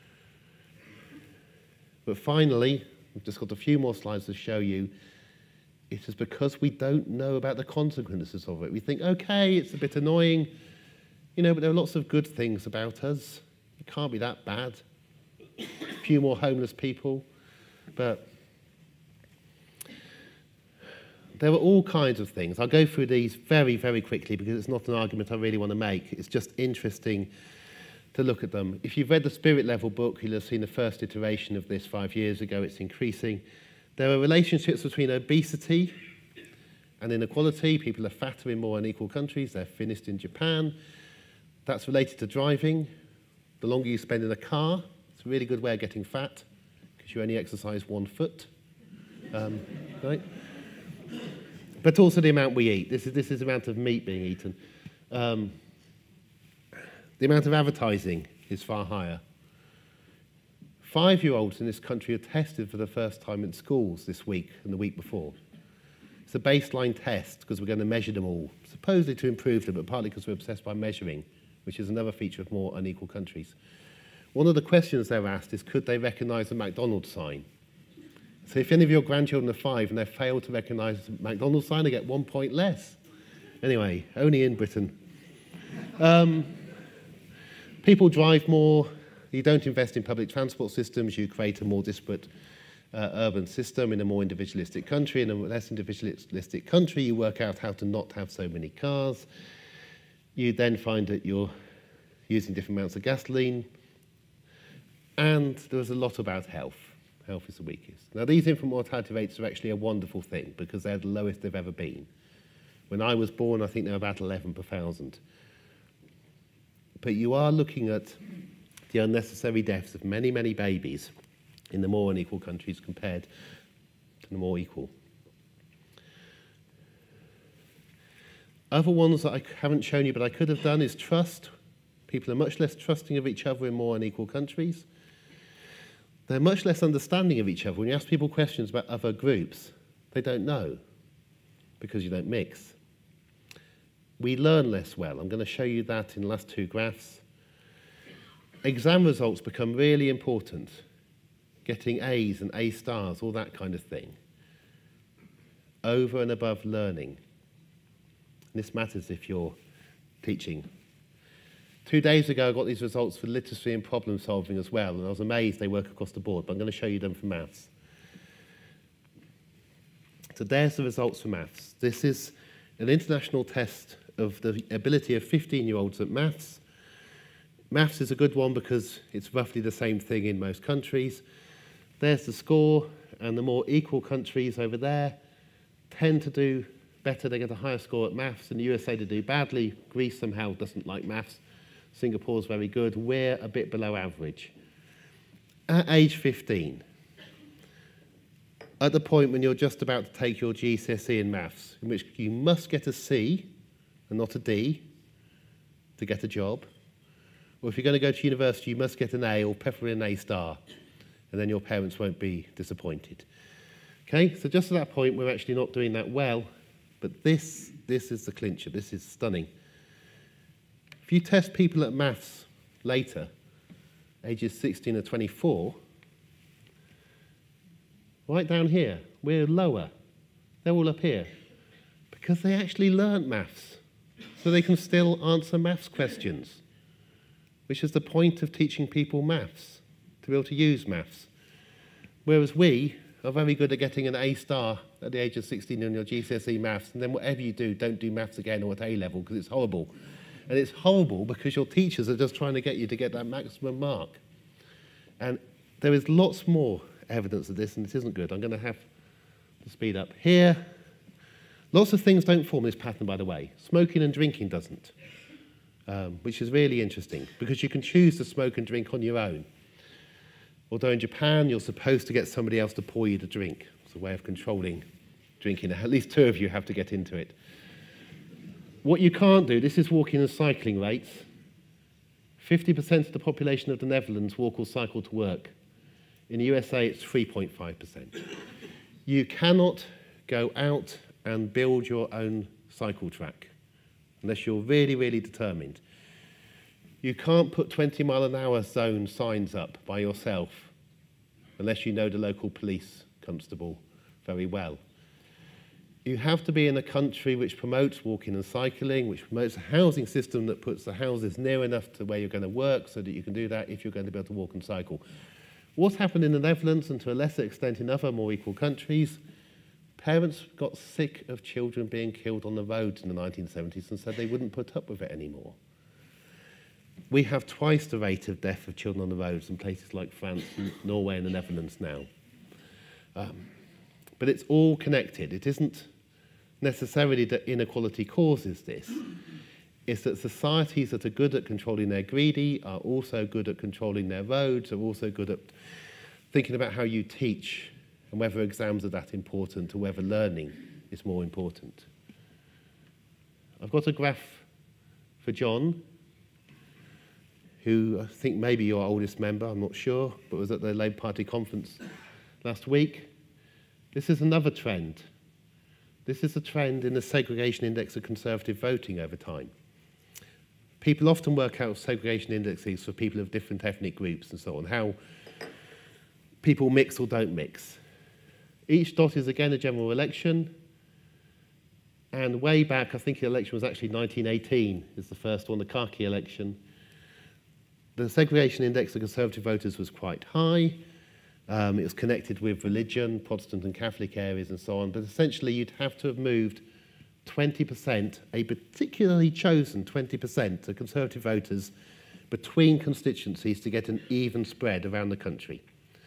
But finally, I've just got a few more slides to show you. It is because we don't know about the consequences of it. We think, okay, it's a bit annoying, you know, but there are lots of good things about us. It can't be that bad. A few more homeless people, but there were all kinds of things. I'll go through these very, very quickly because it's not an argument I really want to make. It's just interesting to look at them. If you've read the Spirit Level book, you'll have seen the first iteration of this five years ago. It's increasing. There are relationships between obesity and inequality. People are fatter in more unequal countries. They're thinnest in Japan. That's related to driving. The longer you spend in a car, it's a really good way of getting fat because you only exercise one foot. Um, right? But also the amount we eat. This is, this is the amount of meat being eaten. Um, the amount of advertising is far higher. Five-year-olds in this country are tested for the first time in schools this week and the week before. It's a baseline test because we're going to measure them all, supposedly to improve them, but partly because we're obsessed by measuring, which is another feature of more unequal countries. One of the questions they're asked is, could they recognise a McDonald's sign? So if any of your grandchildren are five and they fail to recognise the McDonald's sign, they get one point less. Anyway, only in Britain. Um, people drive more. You don't invest in public transport systems. You create a more disparate uh, urban system in a more individualistic country. In a less individualistic country, you work out how to not have so many cars. You then find that you're using different amounts of gasoline. And there was a lot about health. Health is the weakest. Now, these infant mortality rates are actually a wonderful thing because they're the lowest they've ever been. When I was born, I think they were about eleven per thousand. But you are looking at the unnecessary deaths of many, many babies in the more unequal countries compared to the more equal. Other ones that I haven't shown you but I could have done is trust. People are much less trusting of each other in more unequal countries. They're much less understanding of each other. When you ask people questions about other groups, they don't know because you don't mix. We learn less well. I'm going to show you that in the last two graphs. Exam results become really important. Getting A's and A stars, all that kind of thing. Over and above learning. And this matters if you're teaching. Two days ago, I got these results for literacy and problem solving as well, and I was amazed they work across the board, but I'm going to show you them for maths. So there's the results for maths. This is an international test of the ability of fifteen-year-olds at maths. Maths is a good one because it's roughly the same thing in most countries. There's the score, and the more equal countries over there tend to do better. They get a higher score at maths. In the U S A, they do badly. Greece somehow doesn't like maths. Singapore's very good. We're a bit below average. At age fifteen, at the point when you're just about to take your G C S E in maths, in which you must get a C and not a D to get a job, or if you're going to go to university, you must get an A or preferably an A star, and then your parents won't be disappointed. Okay, so just at that point, we're actually not doing that well, but this, this is the clincher. This is stunning. If you test people at maths later, ages sixteen or twenty-four, right down here, we're lower. They're all up here because they actually learnt maths, so they can still answer maths questions, which is the point of teaching people maths, to be able to use maths. Whereas we are very good at getting an A star at the age of sixteen in your G C S E maths, and then whatever you do, don't do maths again or at A level because it's horrible. And it's horrible because your teachers are just trying to get you to get that maximum mark. And there is lots more evidence of this, and this isn't good. I'm going to have to speed up here. Lots of things don't form this pattern, by the way. Smoking and drinking doesn't, um, which is really interesting because you can choose to smoke and drink on your own. Although in Japan, you're supposed to get somebody else to pour you the drink. It's a way of controlling drinking. At least two of you have to get into it. What you can't do, this is walking and cycling rates. fifty percent of the population of the Netherlands walk or cycle to work. In the U S A, it's three point five percent. You cannot go out and build your own cycle track unless you're really, really determined. You can't put twenty mile an hour zone signs up by yourself unless you know the local police constable very well. You have to be in a country which promotes walking and cycling, which promotes a housing system that puts the houses near enough to where you're going to work so that you can do that if you're going to be able to walk and cycle. What's happened in the Netherlands and to a lesser extent in other more equal countries, parents got sick of children being killed on the roads in the nineteen seventies and said they wouldn't put up with it anymore. We have twice the rate of death of children on the roads in places like France, and Norway and the Netherlands now. Um, but it's all connected. It isn't necessarily that inequality causes this. It's that societies that are good at controlling their greedy are also good at controlling their roads, are also good at thinking about how you teach and whether exams are that important or whether learning is more important. I've got a graph for John, who I think maybe your oldest member, I'm not sure, but was at the Labour Party conference last week. This is another trend. This is a trend in the segregation index of Conservative voting over time. People often work out segregation indexes for people of different ethnic groups and so on, how people mix or don't mix. Each dot is again a general election, and way back, I think the election was actually nineteen eighteen, is the first one, the khaki election. The segregation index of Conservative voters was quite high. Um, it was connected with religion, Protestant and Catholic areas and so on, but essentially you'd have to have moved twenty percent, a particularly chosen twenty percent of Conservative voters between constituencies to get an even spread around the country.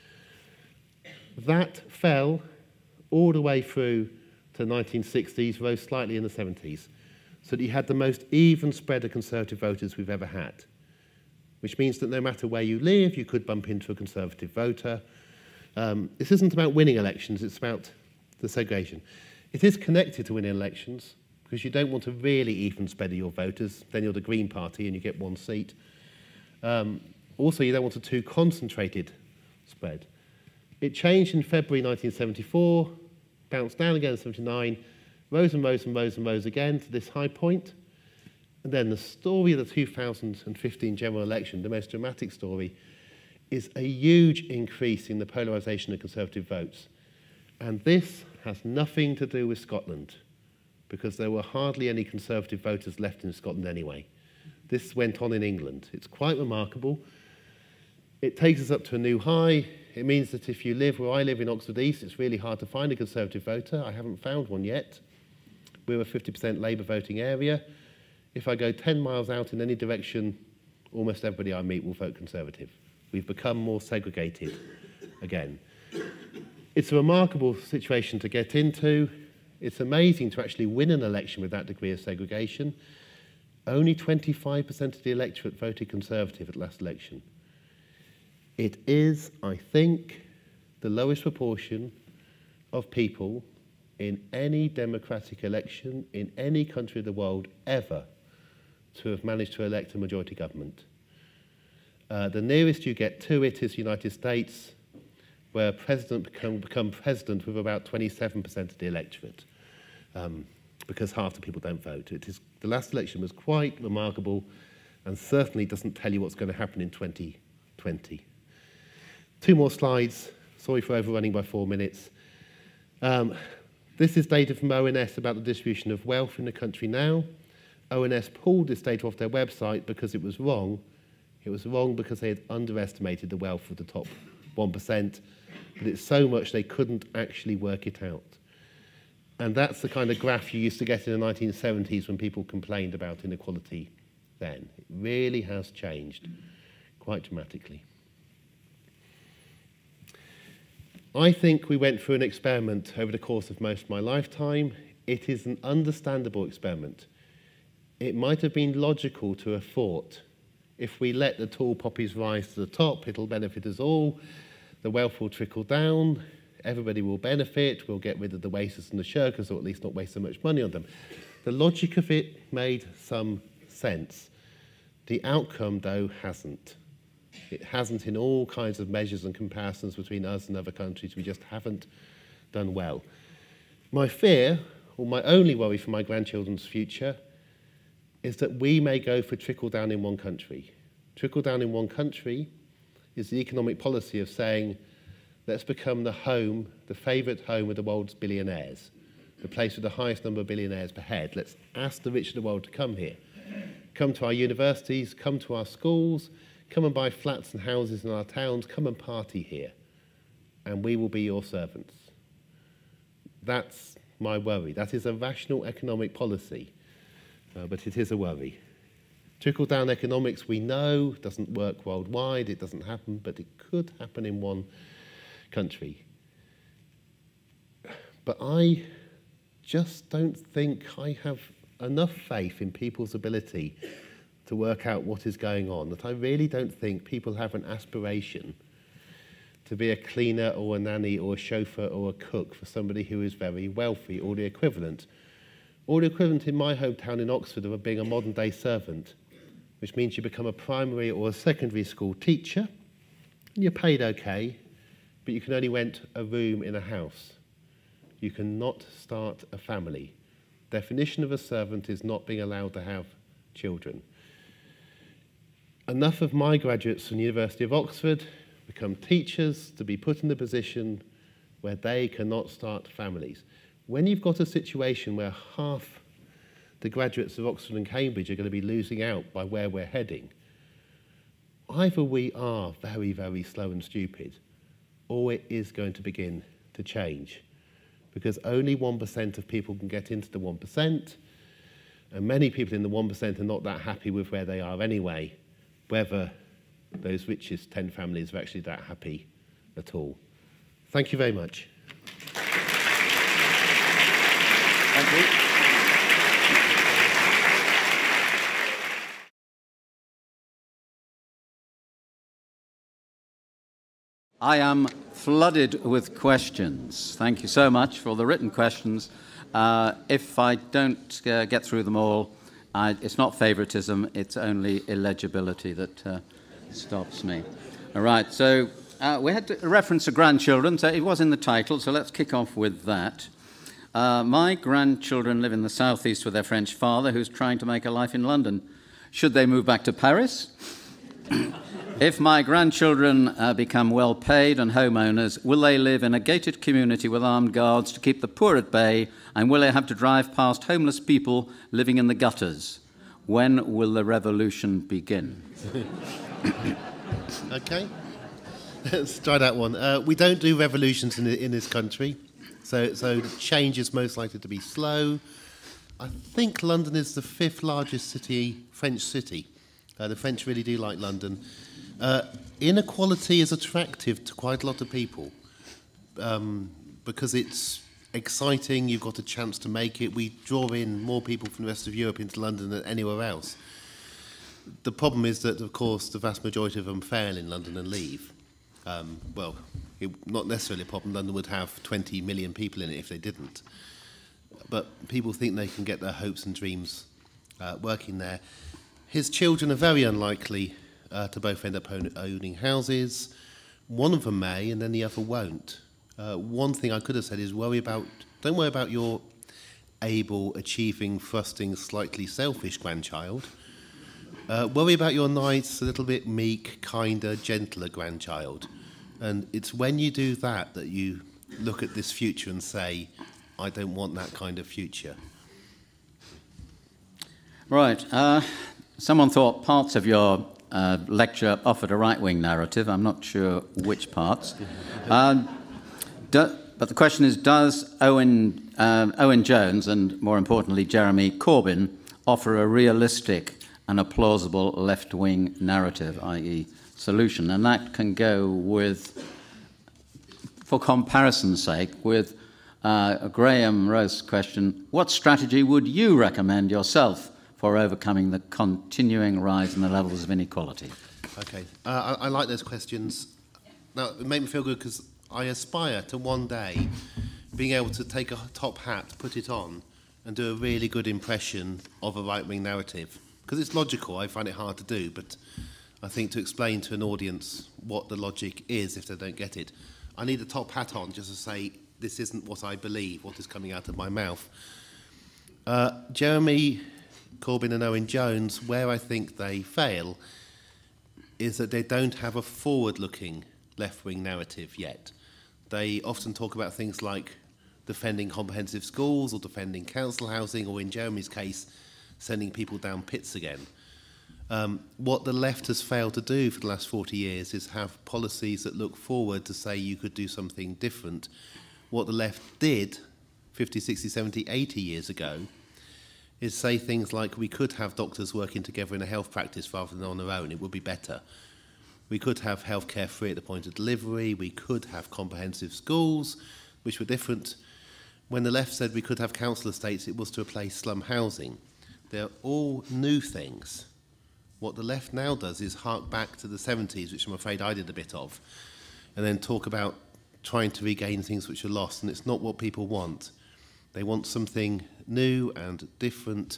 That fell all the way through to the nineteen sixties, rose slightly in the seventies, so that you had the most even spread of Conservative voters we've ever had, which means that no matter where you live, you could bump into a Conservative voter. Um, this isn't about winning elections, it's about the segregation. It is connected to winning elections because you don't want a really even spread of your voters, then you're the Green Party and you get one seat. Um, also, you don't want a too concentrated spread. It changed in February nineteen seventy-four, bounced down again in seventy-nine, rose and rose and rose and rose again to this high point. And then the story of the two thousand fifteen general election, the most dramatic story, is a huge increase in the polarisation of Conservative votes. And this has nothing to do with Scotland, because there were hardly any Conservative voters left in Scotland anyway. This went on in England. It's quite remarkable. It takes us up to a new high. It means that if you live where I live in Oxford East, it's really hard to find a Conservative voter. I haven't found one yet. We're a fifty percent Labour voting area. If I go ten miles out in any direction, almost everybody I meet will vote Conservative. We've become more segregated again. It's a remarkable situation to get into. It's amazing to actually win an election with that degree of segregation. Only twenty-five percent of the electorate voted Conservative at last election. It is, I think, the lowest proportion of people in any democratic election in any country of the world ever to have managed to elect a majority government. Uh, the nearest you get to it is the United States, where a president can become president with about twenty-seven percent of the electorate, um, because half the people don't vote. It is, the last election was quite remarkable and certainly doesn't tell you what's going to happen in twenty twenty. Two more slides. Sorry for overrunning by four minutes. Um, this is data from O N S about the distribution of wealth in the country now. O N S pulled this data off their website because it was wrong. It was wrong because they had underestimated the wealth of the top one percent, but it's so much they couldn't actually work it out. And that's the kind of graph you used to get in the nineteen seventies when people complained about inequality then. It really has changed quite dramatically. I think we went through an experiment over the course of most of my lifetime. It is an understandable experiment. It might have been logical to have thought, if we let the tall poppies rise to the top, it'll benefit us all, the wealth will trickle down, everybody will benefit, we'll get rid of the wasters and the shirkers, or at least not waste so much money on them. The logic of it made some sense. The outcome, though, hasn't. It hasn't in all kinds of measures and comparisons between us and other countries. We just haven't done well. My fear, or my only worry for my grandchildren's future, is that we may go for trickle-down in one country. Trickle-down in one country is the economic policy of saying, let's become the home, the favourite home of the world's billionaires, the place with the highest number of billionaires per head. Let's ask the rich of the world to come here. Come to our universities, come to our schools, come and buy flats and houses in our towns, come and party here, and we will be your servants. That's my worry. That is a rational economic policy, uh, but it is a worry. Trickle-down economics, we know, doesn't work worldwide, it doesn't happen, but it could happen in one country. But I just don't think I have enough faith in people's ability to work out what is going on, that I really don't think people have an aspiration to be a cleaner or a nanny or a chauffeur or a cook for somebody who is very wealthy, or the equivalent. Or the equivalent in my hometown in Oxford of being a modern-day servant, which means you become a primary or a secondary school teacher, and you're paid okay, but you can only rent a room in a house. You cannot start a family. Definition of a servant is not being allowed to have children. Enough of my graduates from the University of Oxford become teachers to be put in the position where they cannot start families. When you've got a situation where half the graduates of Oxford and Cambridge are going to be losing out by where we're heading, either we are very, very slow and stupid, or it is going to begin to change. Because only one percent of people can get into the one percent, and many people in the one percent are not that happy with where they are anyway, whether those richest ten families are actually that happy at all. Thank you very much. Thank you. I am flooded with questions. Thank you so much for the written questions. Uh, if I don't uh, get through them all, I, it's not favoritism, it's only illegibility that uh, stops me. All right, so uh, we had a reference to grandchildren, so it was in the title, so let's kick off with that. Uh, my grandchildren live in the southeast with their French father, who's trying to make a life in London. Should they move back to Paris? If my grandchildren uh, become well-paid and homeowners, will they live in a gated community with armed guards to keep the poor at bay, and will they have to drive past homeless people living in the gutters? When will the revolution begin? Okay, let's try that one. Uh, we don't do revolutions in, in this country, so, so change is most likely to be slow. I think London is the fifth largest city, French city. Uh, the French really do like London. Uh, inequality is attractive to quite a lot of people um, because it's exciting, you've got a chance to make it. We draw in more people from the rest of Europe into London than anywhere else. The problem is that, of course, the vast majority of them fail in London and leave. Um, well, it, not necessarily a problem. London would have twenty million people in it if they didn't. But people think they can get their hopes and dreams uh, working there. His children are very unlikely uh, to both end up own, owning houses. one of them may and then the other won't. Uh, one thing I could have said is worry about, don't worry about your able, achieving, thrusting, slightly selfish grandchild. Uh, worry about your nice, a little bit meek, kinder, gentler grandchild. And it's when you do that that you look at this future and say, I don't want that kind of future. Right. Uh, someone thought parts of your uh, lecture offered a right-wing narrative. I'm not sure which parts. Uh, do, but the question is, does Owen, uh, Owen Jones and, more importantly, Jeremy Corbyn offer a realistic and a plausible left-wing narrative, that is solution? And that can go with, for comparison's sake, with uh, Graham Rose's question, what strategy would you recommend yourself for overcoming the continuing rise in the levels of inequality? Okay, uh, I, I like those questions. Now, it made me feel good because I aspire to one day being able to take a top hat, put it on, and do a really good impression of a right-wing narrative. Because it's logical, I find it hard to do, but I think to explain to an audience what the logic is if they don't get it, I need a top hat on just to say, this isn't what I believe, what is coming out of my mouth. Uh, Jeremy Corbyn and Owen Jones, where I think they fail, is that they don't have a forward-looking left-wing narrative yet. They often talk about things like defending comprehensive schools or defending council housing, or in Jeremy's case, sending people down pits again. Um, what the left has failed to do for the last forty years is have policies that look forward to say you could do something different. What the left did fifty, sixty, seventy, eighty years ago is say things like we could have doctors working together in a health practice rather than on their own, it would be better. We could have healthcare free at the point of delivery, we could have comprehensive schools, which were different. When the left said we could have council estates, it was to replace slum housing. They're all new things. What the left now does is hark back to the seventies, which I'm afraid I did a bit of, and then talk about trying to regain things which are lost, and it's not what people want. They want something new and different,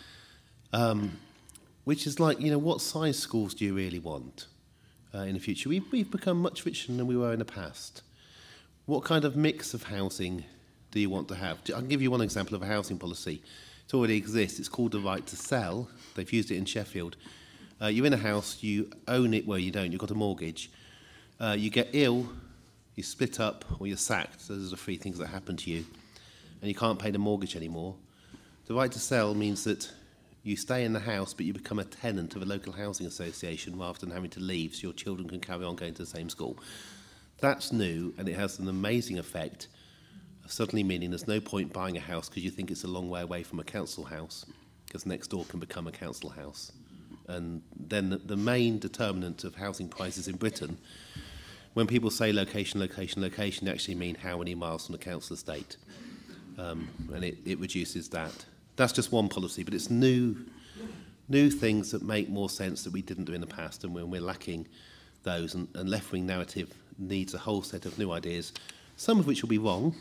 um, which is like, you know, what size schools do you really want uh, in the future? We've, we've become much richer than we were in the past. What kind of mix of housing do you want to have? I can give you one example of a housing policy. It already exists. It's called the right to sell. They've used it in Sheffield. Uh, you're in a house, you own it, well, you don't, you've got a mortgage. Uh, you get ill, you split up, or you're sacked. Those are the three things that happen to you. And you can't pay the mortgage anymore. The right to sell means that you stay in the house, but you become a tenant of a local housing association rather than having to leave, so your children can carry on going to the same school. That's new, and it has an amazing effect of suddenly meaning there's no point buying a house because you think it's a long way away from a council house, because next door can become a council house. And then the, the main determinant of housing prices in Britain, when people say location, location, location, they actually mean how many miles from the council estate. Um, and it, it reduces that. That's just one policy, but it's new, new things that make more sense that we didn't do in the past, and when we're lacking those, and, and left-wing narrative needs a whole set of new ideas, some of which will be wrong,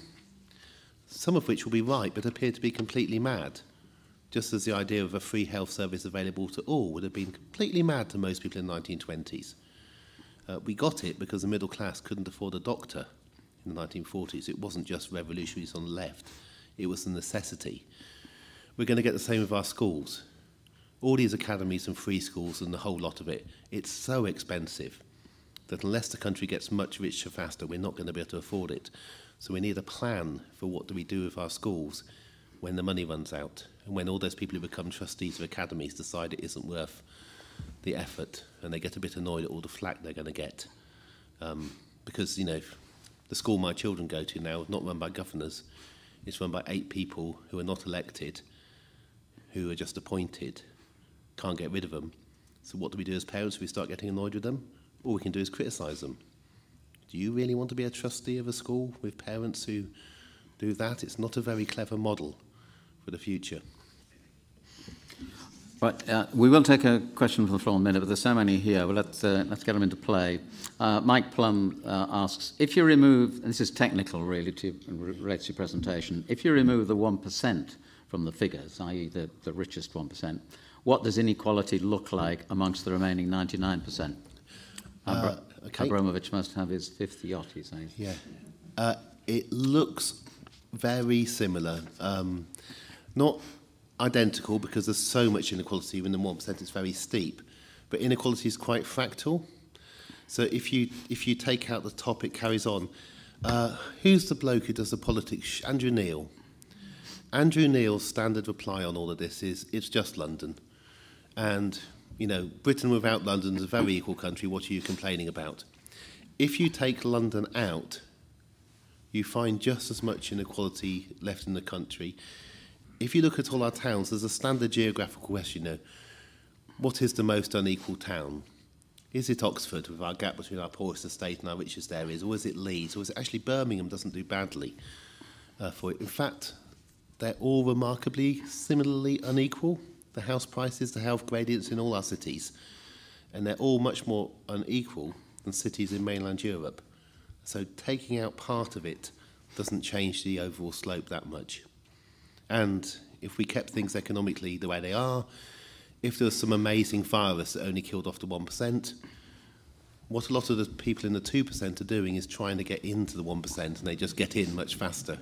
some of which will be right, but appear to be completely mad. Just as the idea of a free health service available to all would have been completely mad to most people in the nineteen twenties. Uh, we got it because the middle class couldn't afford a doctor in the nineteen forties. It wasn't just revolutionaries on the left. It was a necessity. We're going to get the same with our schools. All these academies and free schools and the whole lot of it, it's so expensive that unless the country gets much richer faster, we're not going to be able to afford it. So we need a plan for what do we do with our schools when the money runs out, and when all those people who become trustees of academies decide it isn't worth the effort, and they get a bit annoyed at all the flack they're going to get. Um, because, you know, the school my children go to now is not run by governors, it's run by eight people who are not elected, who are just appointed, can't get rid of them. So what do we do as parents if we start getting annoyed with them? All we can do is criticise them. Do you really want to be a trustee of a school with parents who do that? It's not a very clever model for the future. Right, uh, we will take a question from the floor in a minute, but there's so many here. Well, let's, uh, let's get them into play. Uh, Mike Plum uh, asks, if you remove, and this is technical really, to, relates to your presentation, if you remove the one percent from the figures, that is the, the richest one percent, what does inequality look like amongst the remaining ninety-nine percent? Abra Uh, okay. Abramovich must have his fifth yacht, he says. Yeah. Uh, it looks very similar. Um, not identical, because there's so much inequality, even the one percent is very steep. But inequality is quite fractal. So if you, if you take out the top, it carries on. Uh, who's the bloke who does the politics? Andrew Neil. Andrew Neil's standard reply on all of this is, it's just London. And, you know, Britain without London is a very equal country. What are you complaining about? If you take London out, you find just as much inequality left in the country. If you look at all our towns, there's a standard geographical question, you know, what is the most unequal town? Is it Oxford, with our gap between our poorest estate and our richest areas, or is it Leeds, or is it actually Birmingham doesn't do badly uh, for it? In fact, they're all remarkably similarly unequal, the house prices, the health gradients in all our cities. And they're all much more unequal than cities in mainland Europe. So taking out part of it doesn't change the overall slope that much. And if we kept things economically the way they are, if there was some amazing virus that only killed off the one percent, what a lot of the people in the two percent are doing is trying to get into the one percent, and they just get in much faster.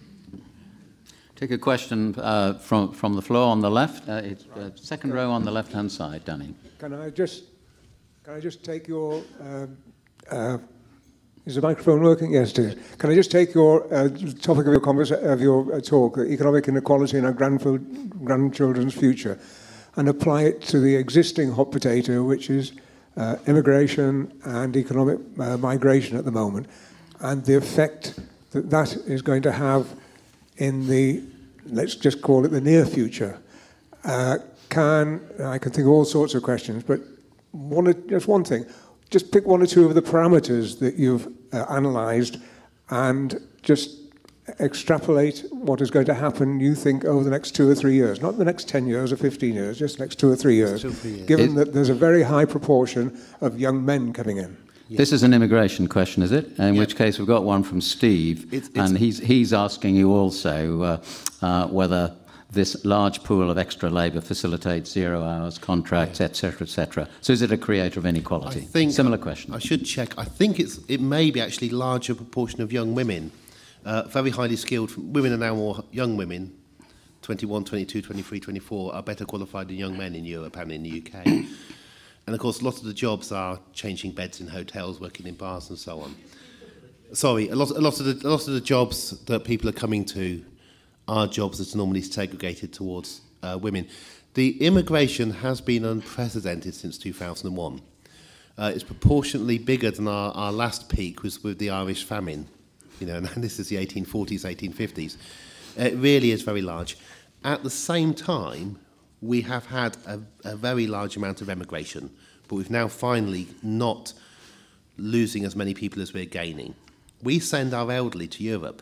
Take a question uh, from, from the floor on the left. Uh, it's, uh, second row on the left-hand side, Danny. Can I just, can I just take your... Uh, uh, is the microphone working? Yes, it is. Can I just take your uh, topic of your, conversa of your uh, talk, economic inequality in our grandchildren's future, and apply it to the existing hot potato, which is uh, immigration and economic uh, migration at the moment, and the effect that that is going to have in the, let's just call it the near future. Uh, can, I can think of all sorts of questions, but one, just one thing. Just pick one or two of the parameters that you've uh, analysed and just extrapolate what is going to happen, you think, over the next two or three years. Not the next ten years or fifteen years, just the next two or three years, two or three years. Given it, that there's a very high proportion of young men coming in. Yeah. This is an immigration question, is it? In yeah. which case we've got one from Steve, it's, it's, and he's, he's asking you also uh, uh, whether this large pool of extra labour facilitates zero hours contracts, et cetera, et cetera. So is it a creator of inequality? I think, Similar question. I should check. I think it's, it may be actually larger proportion of young women, uh, very highly skilled. Women are now more young women, twenty-one, twenty-two, twenty-three, twenty-four, are better qualified than young men in Europe and in the U K. And of course, a lot of the jobs are changing beds in hotels, working in bars, and so on. Sorry, a lot, a lot of the, a lot of the jobs that people are coming to are jobs that are normally segregated towards uh, women. The immigration has been unprecedented since two thousand one. Uh, it's proportionately bigger than our, our last peak was with the Irish famine. You know, and this is the eighteen forties, eighteen fifties. It really is very large. At the same time, we have had a, a very large amount of emigration, but we've now finally not losing as many people as we're gaining. We send our elderly to Europe.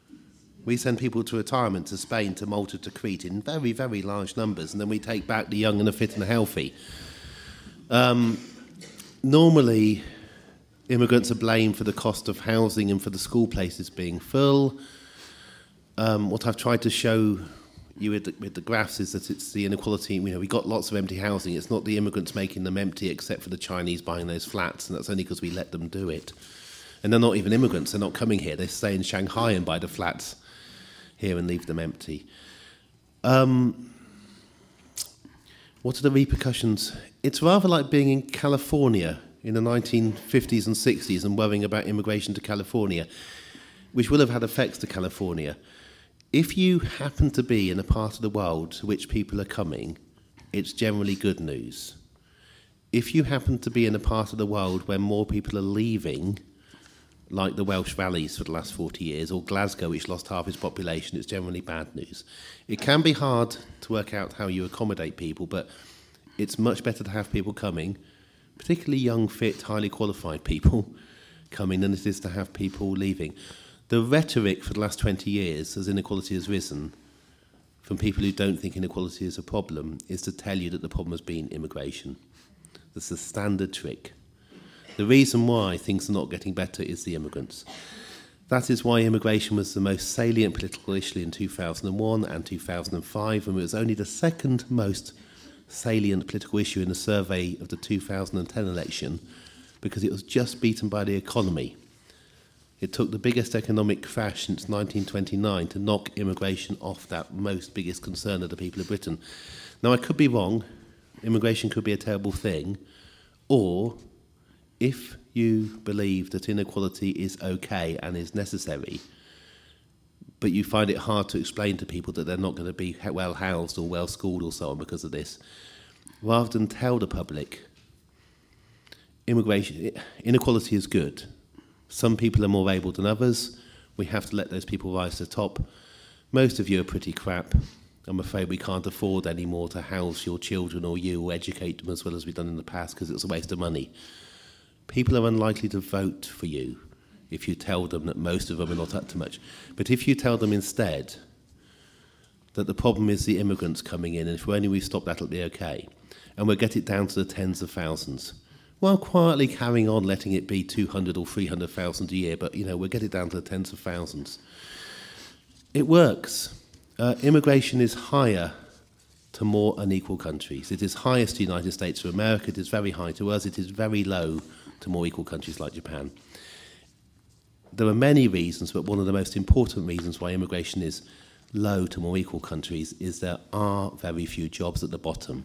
We send people to retirement, to Spain, to Malta, to Crete in very, very large numbers, and then we take back the young and the fit and the healthy. Um, normally, immigrants are blamed for the cost of housing and for the school places being full. Um, what I've tried to show you with the, with the graphs is that it's the inequality. You know, we got lots of empty housing. It's not the immigrants making them empty, except for the Chinese buying those flats, and that's only because we let them do it. And they're not even immigrants. They're not coming here. They stay in Shanghai and buy the flats here and leave them empty. Um, what are the repercussions? It's rather like being in California in the nineteen fifties and sixties and worrying about immigration to California, which will have had effects to California. If you happen to be in a part of the world to which people are coming, it's generally good news. If you happen to be in a part of the world where more people are leaving, like the Welsh Valleys for the last forty years, or Glasgow, which lost half its population, it's generally bad news. It can be hard to work out how you accommodate people, but it's much better to have people coming, particularly young, fit, highly qualified people coming, than it is to have people leaving. The rhetoric for the last twenty years, as inequality has risen, from people who don't think inequality is a problem, is to tell you that the problem has been immigration. That's the standard trick. The reason why things are not getting better is the immigrants. That is why immigration was the most salient political issue in two thousand one and two thousand five, and it was only the second most salient political issue in the survey of the two thousand ten election because it was just beaten by the economy. It took the biggest economic crash since nineteen twenty-nine to knock immigration off that most biggest concern of the people of Britain. Now, I could be wrong. Immigration could be a terrible thing. Or, if you believe that inequality is okay and is necessary, but you find it hard to explain to people that they're not going to be well housed or well schooled or so on because of this, rather than tell the public, immigration, inequality is good. Some people are more able than others. We have to let those people rise to the top. Most of you are pretty crap. I'm afraid we can't afford anymore to house your children or you or educate them as well as we've done in the past because it's a waste of money. People are unlikely to vote for you if you tell them that most of them are not up to much. But if you tell them instead that the problem is the immigrants coming in, and if only we stop that, it'll be okay, and we'll get it down to the tens of thousands, while quietly carrying on letting it be two hundred or three hundred thousand a year, but, you know, we'll get it down to the tens of thousands. It works. Uh, immigration is higher to more unequal countries. It is highest to the United States of America. It is very high to us. It is very low to more equal countries like Japan. There are many reasons, but one of the most important reasons why immigration is low to more equal countries is there are very few jobs at the bottom.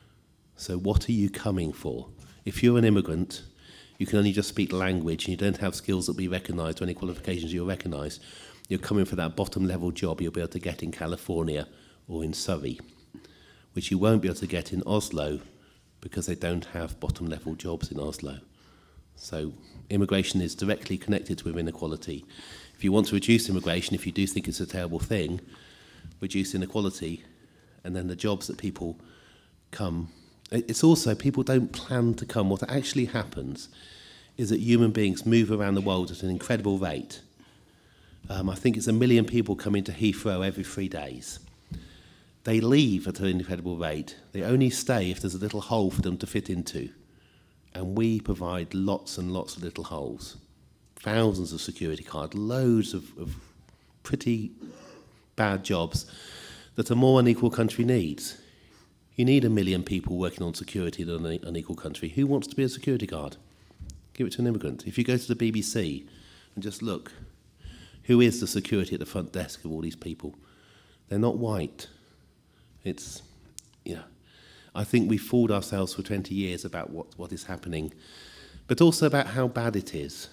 So what are you coming for? If you're an immigrant, you can only just speak language and you don't have skills that will be recognised or any qualifications you'll recognise, you're coming for that bottom level job you'll be able to get in California or in Surrey, which you won't be able to get in Oslo because they don't have bottom level jobs in Oslo. So immigration is directly connected with inequality. If you want to reduce immigration, if you do think it's a terrible thing, reduce inequality, and then the jobs that people come. It's also, people don't plan to come. What actually happens is that human beings move around the world at an incredible rate. Um, I think it's a million people come into Heathrow every three days. They leave at an incredible rate. They only stay if there's a little hole for them to fit into. And we provide lots and lots of little holes. Thousands of security cards, loads of, of pretty bad jobs that a more unequal country needs. You need a million people working on security in an unequal country. Who wants to be a security guard? Give it to an immigrant. If you go to the B B C and just look, who is the security at the front desk of all these people? They're not white. It's, you know, I think we fooled ourselves for twenty years about what, what is happening, but also about how bad it is.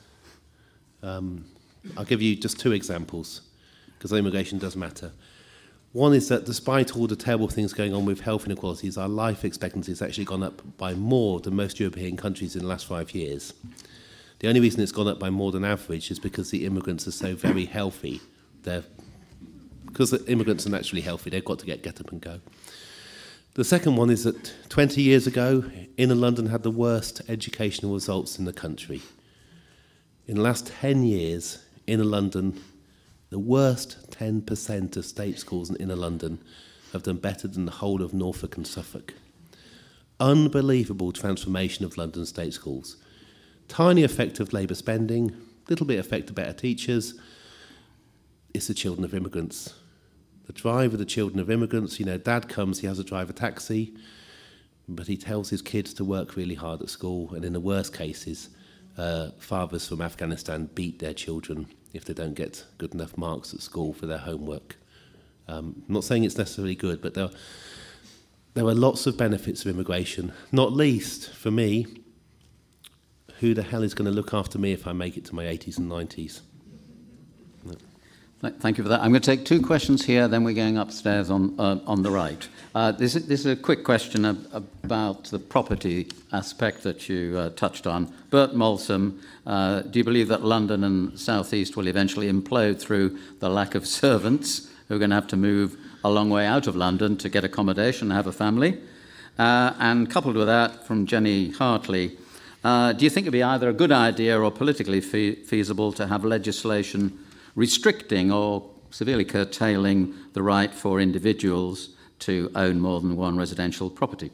Um, I'll give you just two examples, because immigration does matter. One is that despite all the terrible things going on with health inequalities, our life expectancy has actually gone up by more than most European countries in the last five years. The only reason it's gone up by more than average is because the immigrants are so very healthy. They're, because the immigrants are naturally healthy, they've got to get get up and go. The second one is that twenty years ago, inner London had the worst educational results in the country. In the last ten years, inner London, the worst ten percent of state schools in inner London have done better than the whole of Norfolk and Suffolk. Unbelievable transformation of London state schools. Tiny effect of Labour spending, little bit effect of better teachers. It's the children of immigrants. The drive of the children of immigrants, you know, dad comes, he has to drive a taxi, but he tells his kids to work really hard at school, and in the worst cases, uh, fathers from Afghanistan beat their children if they don't get good enough marks at school for their homework. Um, I'm not saying it's necessarily good, but there, there are lots of benefits of immigration, not least, for me, who the hell is going to look after me if I make it to my eighties and nineties? No. Thank you for that. I'm going to take two questions here, then we're going upstairs on, uh, on the right. Uh, this, is, this is a quick question ab about the property aspect that you uh, touched on. Bert Molsom, uh, do you believe that London and South East will eventually implode through the lack of servants who are going to have to move a long way out of London to get accommodation and have a family? Uh, and coupled with that, from Jenny Hartley, uh, do you think it would be either a good idea or politically fe feasible to have legislation restricting or severely curtailing the right for individuals to own more than one residential property?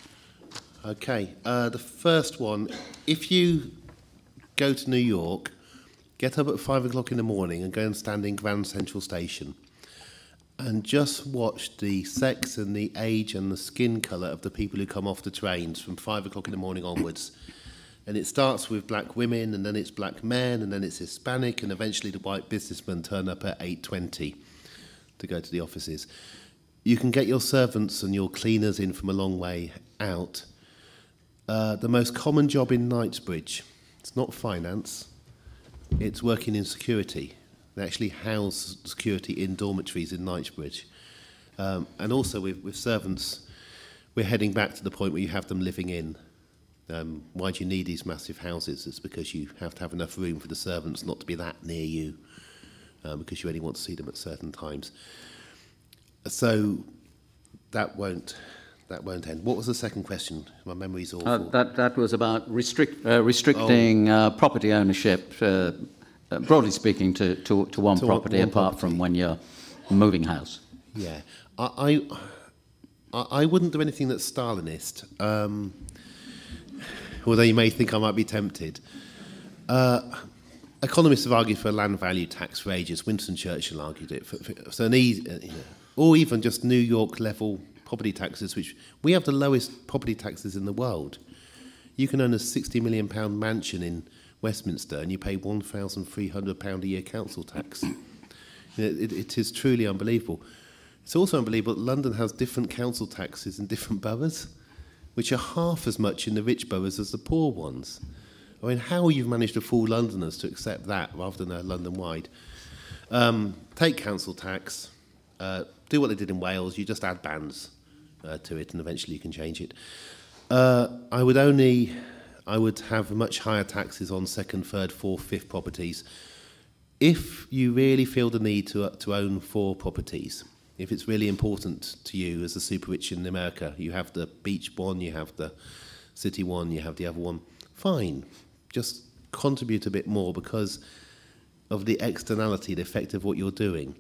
Okay, uh, the first one, if you go to New York, get up at five o'clock in the morning and go and stand in Grand Central Station and just watch the sex and the age and the skin colour of the people who come off the trains from five o'clock in the morning onwards, And it starts with black women, and then it's black men, and then it's Hispanic, and eventually the white businessmen turn up at eight twenty to go to the offices. You can get your servants and your cleaners in from a long way out. Uh, the most common job in Knightsbridge, it's not finance, it's working in security. They actually house security in dormitories in Knightsbridge. Um, and also with, with servants, we're heading back to the point where you have them living in. Um, why do you need these massive houses? It's because you have to have enough room for the servants not to be that near you, uh, because you only want to see them at certain times. So that won't that won't end. What was the second question? My memory's awful. Uh, that that was about restrict, uh, restricting oh. uh, property ownership, uh, uh, broadly speaking, to to, to one to property, one, one apart property. from when you're moving house. Yeah, I I, I wouldn't do anything that's Stalinist. Um, although you may think I might be tempted. Uh, economists have argued for a land value tax for ages. Winston Churchill argued it. For, for, so an easy, you know, or even just New York level property taxes, which we have the lowest property taxes in the world. You can own a sixty million pound mansion in Westminster and you pay one thousand three hundred pounds a year council tax. You know, it, it is truly unbelievable. It's also unbelievable that London has different council taxes in different boroughs, which are half as much in the rich boroughs as the poor ones. I mean, how you've managed to fool Londoners to accept that rather than a London-wide. Um, take council tax, uh, do what they did in Wales, you just add bands uh, to it and eventually you can change it. Uh, I would only, I would have much higher taxes on second, third, fourth, fifth properties. If you really feel the need to, uh, to own four properties, if it's really important to you as a super rich in America, you have the beach one, you have the city one, you have the other one, fine. Just contribute a bit more because of the externality, the effect of what you're doing.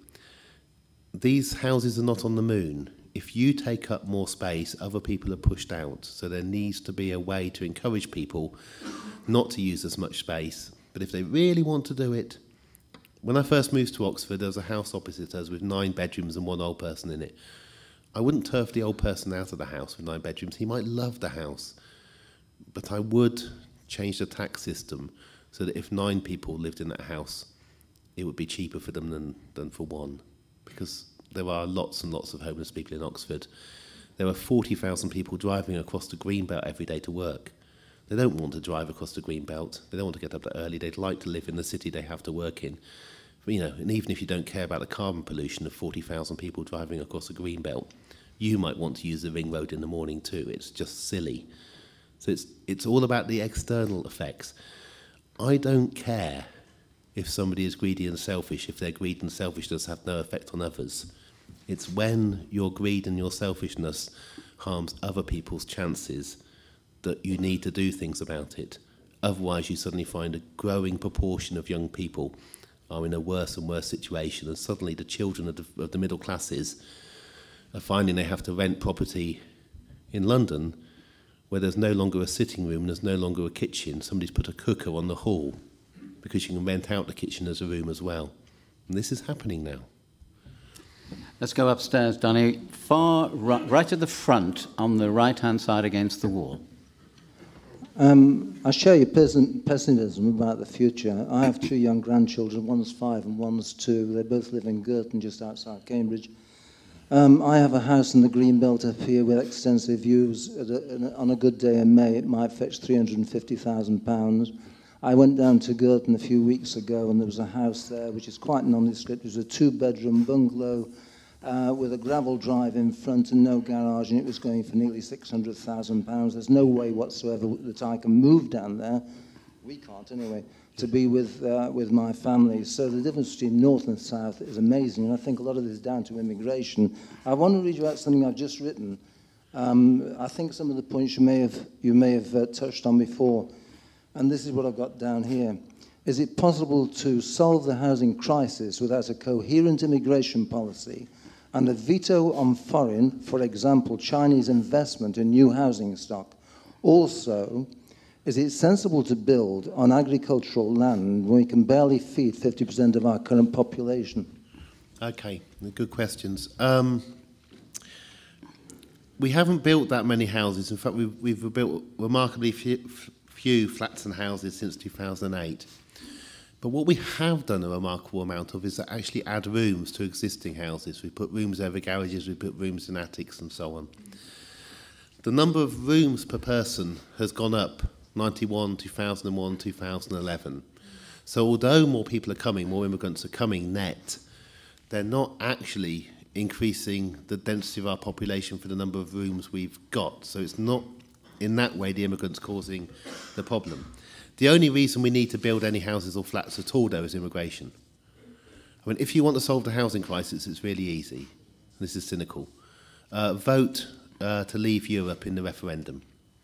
These houses are not on the moon. If you take up more space, other people are pushed out. So there needs to be a way to encourage people not to use as much space. But if they really want to do it, when I first moved to Oxford, there was a house opposite us with nine bedrooms and one old person in it. I wouldn't turf the old person out of the house with nine bedrooms. He might love the house. But I would change the tax system so that if nine people lived in that house, it would be cheaper for them than, than for one. Because there are lots and lots of homeless people in Oxford. There are forty thousand people driving across the Greenbelt every day to work. They don't want to drive across the Greenbelt. They don't want to get up that early. They'd like to live in the city they have to work in. But, you know, and even if you don't care about the carbon pollution of forty thousand people driving across the Greenbelt, you might want to use the ring road in the morning too. It's just silly. So it's it's all about the external effects. I don't care if somebody is greedy and selfish, if their greed and selfishness have no effect on others. It's when your greed and your selfishness harms other people's chances that you need to do things about it. Otherwise, you suddenly find a growing proportion of young people are in a worse and worse situation, and suddenly the children of the, of the middle classes are finding they have to rent property in London where there's no longer a sitting room, there's no longer a kitchen, somebody's put a cooker on the hall because you can rent out the kitchen as a room as well. And this is happening now. Let's go upstairs, Donny. Far right, right at the front, on the right-hand side against the wall. Um, I share your pessimism about the future. I have two young grandchildren, one's five and one's two. They both live in Girton, just outside Cambridge. Um, I have a house in the Greenbelt up here with extensive views. At a, on a good day in May, it might fetch three hundred and fifty thousand pounds. I went down to Girton a few weeks ago, and there was a house there which is quite nondescript. It was a two-bedroom bungalow uh, with a gravel drive in front and no garage, and it was going for nearly six hundred thousand pounds. There's no way whatsoever that I can move down there. We can't, anyway, to be with, uh, with my family. So the difference between north and south is amazing, and I think a lot of this is down to immigration. I want to read you out something I've just written. Um, I think some of the points you may have, you may have uh, touched on before, and this is what I've got down here. Is it possible to solve the housing crisis without a coherent immigration policy and a veto on foreign, for example, Chinese investment in new housing stock? Also, is it sensible to build on agricultural land when we can barely feed fifty percent of our current population? Okay, good questions. Um, we haven't built that many houses. In fact, we've, we've built remarkably few, few flats and houses since two thousand eight. But what we have done a remarkable amount of is to actually add rooms to existing houses. We put rooms over garages, we put rooms in attics and so on. The number of rooms per person has gone up, ninety-one, two thousand one, two thousand eleven. So although more people are coming, more immigrants are coming net, they're not actually increasing the density of our population for the number of rooms we've got. So it's not, in that way, the immigrants causing the problem. The only reason we need to build any houses or flats at all, though, is immigration. I mean, if you want to solve the housing crisis, it's really easy. This is cynical. Uh, vote uh, to leave Europe in the referendum.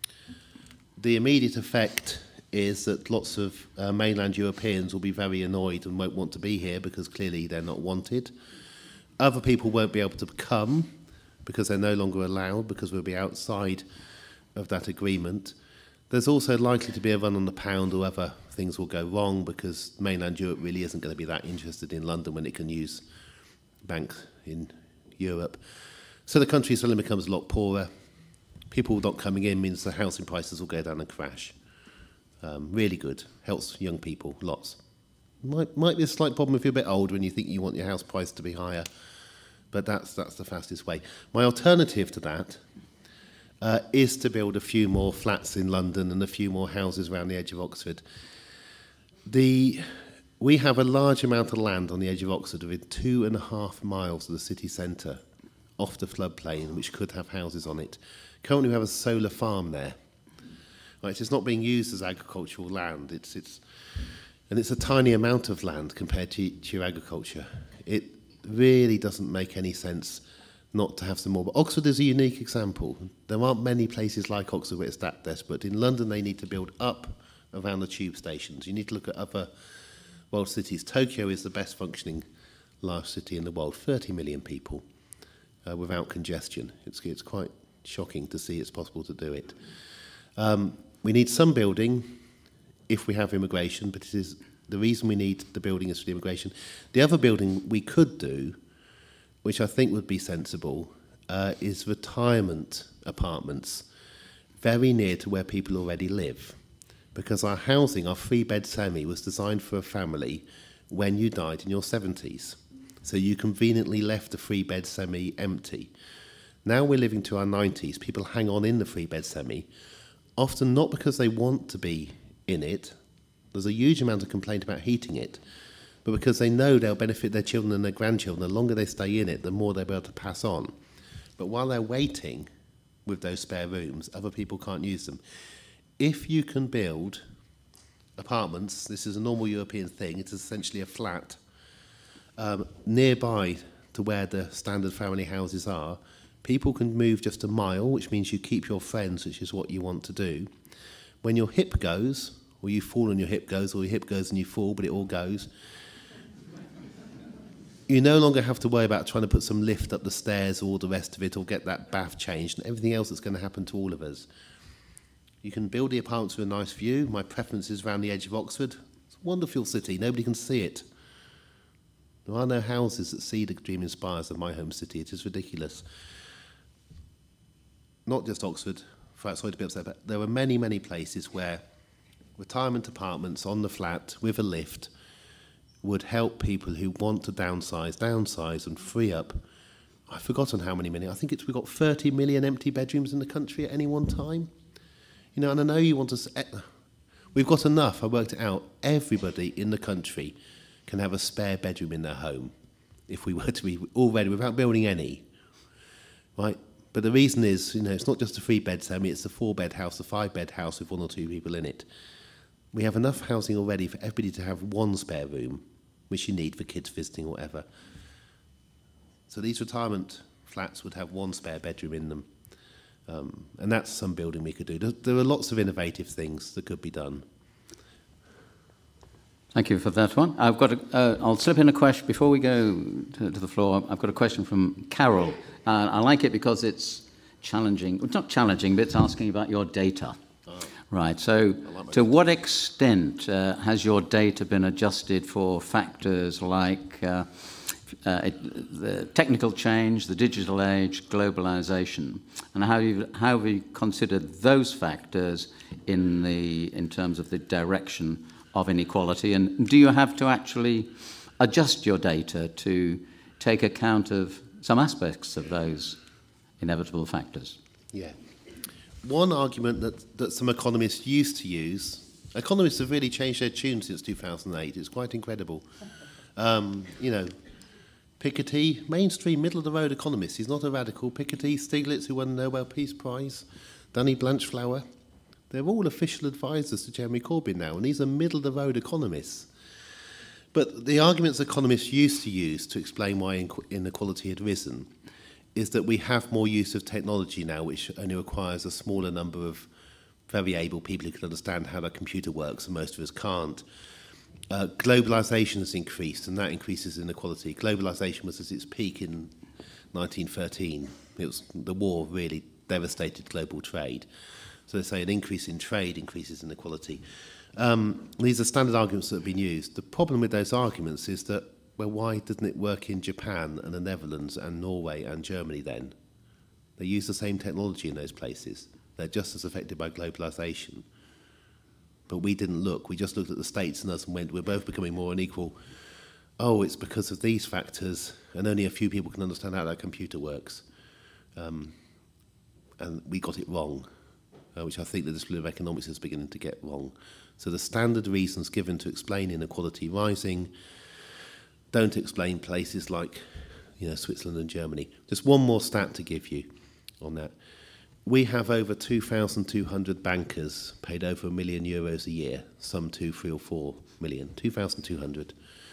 The immediate effect is that lots of uh, mainland Europeans will be very annoyed and won't want to be here because clearly they're not wanted. Other people won't be able to come because they're no longer allowed, because we'll be outside of that agreement. There's also likely to be a run on the pound, or other things will go wrong because mainland Europe really isn't going to be that interested in London when it can use banks in Europe. So the country suddenly becomes a lot poorer. People not coming in means the housing prices will go down and crash. Um, really good. Helps young people, lots. Might, might be a slight problem if you're a bit older and you think you want your house price to be higher, but that's, that's the fastest way. My alternative to that Uh, is to build a few more flats in London and a few more houses around the edge of Oxford. The, we have a large amount of land on the edge of Oxford within two and a half miles of the city centre, off the floodplain, which could have houses on it. Currently we have a solar farm there. Right, it's not being used as agricultural land, it's, it's, and it's a tiny amount of land compared to, to your agriculture. It really doesn't make any sense not to have some more. But Oxford is a unique example. There aren't many places like Oxford where it's that desperate. In London, they need to build up around the tube stations. You need to look at other world cities. Tokyo is the best functioning large city in the world, thirty million people uh, without congestion. It's, it's quite shocking to see it's possible to do it. Um, we need some building if we have immigration, but it is the reason we need the building is for the immigration. The other building we could do, which I think would be sensible, uh, is retirement apartments very near to where people already live. Because our housing, our three-bed semi, was designed for a family when you died in your seventies. So you conveniently left the three-bed semi empty. Now we're living to our nineties, people hang on in the three-bed semi, often not because they want to be in it. There's a huge amount of complaint about heating it, but because they know they'll benefit their children and their grandchildren. The longer they stay in it, the more they'll be able to pass on. But while they're waiting with those spare rooms, other people can't use them. If you can build apartments, this is a normal European thing, it's essentially a flat, um, nearby to where the standard family houses are, people can move just a mile, which means you keep your friends, which is what you want to do. When your hip goes, or you fall and your hip goes, or your hip goes and you fall, but it all goes, you no longer have to worry about trying to put some lift up the stairs or all the rest of it, or get that bath changed and everything else that's going to happen to all of us. You can build the apartments with a nice view. My preference is around the edge of Oxford. It's a wonderful city. Nobody can see it. There are no houses that see the dream and spires of my home city. It is ridiculous. Not just Oxford, sorry to be upset, but there are many, many places where retirement apartments on the flat with a lift would help people who want to downsize, downsize and free up. I've forgotten how many million. I think it's we've got thirty million empty bedrooms in the country at any one time. You know, and I know you want to... We've got enough, I worked it out. Everybody in the country can have a spare bedroom in their home if we were to be already, without building any. Right? But the reason is, you know, it's not just a three-bed semi, it's a four-bed house, a five-bed house with one or two people in it. We have enough housing already for everybody to have one spare room, which you need for kids visiting or whatever. So these retirement flats would have one spare bedroom in them. Um, and that's some building we could do. There, there are lots of innovative things that could be done. Thank you for that one. I've got a, uh, I'll slip in a question before we go to, to the floor. I've got a question from Carol. Uh, I like it because it's challenging. Well, not challenging, but it's asking about your data. Oh. Right. So, like to what extent uh, has your data been adjusted for factors like uh, uh, it, the technical change, the digital age, globalization, and how you how have you considered those factors in the in terms of the direction of inequality? And do you have to actually adjust your data to take account of some aspects of those inevitable factors? Yeah. One argument that, that some economists used to use, economists have really changed their tune since two thousand eight. It's quite incredible. Um, you know, Piketty, mainstream, middle-of-the-road economist. He's not a radical. Piketty, Stiglitz, who won the Nobel Peace Prize, Danny Blanchflower. They're all official advisors to Jeremy Corbyn now, and these are middle-of-the-road economists. But the arguments economists used to use to explain why inequality had risen is that we have more use of technology now, which only requires a smaller number of very able people who can understand how the computer works, and most of us can't. Uh, globalization has increased, and that increases inequality. Globalization was at its peak in nineteen thirteen. It was, the war really devastated global trade. So they say an increase in trade increases inequality. Um, these are standard arguments that have been used. The problem with those arguments is that, well, why doesn't it work in Japan and the Netherlands and Norway and Germany then? They use the same technology in those places. They're just as affected by globalization. But we didn't look. We just looked at the States and us and went, we're both becoming more unequal. Oh, it's because of these factors, and only a few people can understand how that computer works. Um, and we got it wrong, uh, which I think the discipline of economics is beginning to get wrong. So the standard reasons given to explain inequality rising don't explain places like, you know, Switzerland and Germany. Just one more stat to give you on that. We have over two thousand two hundred bankers paid over a million euros a year, some two, three or four million, two thousand two hundred.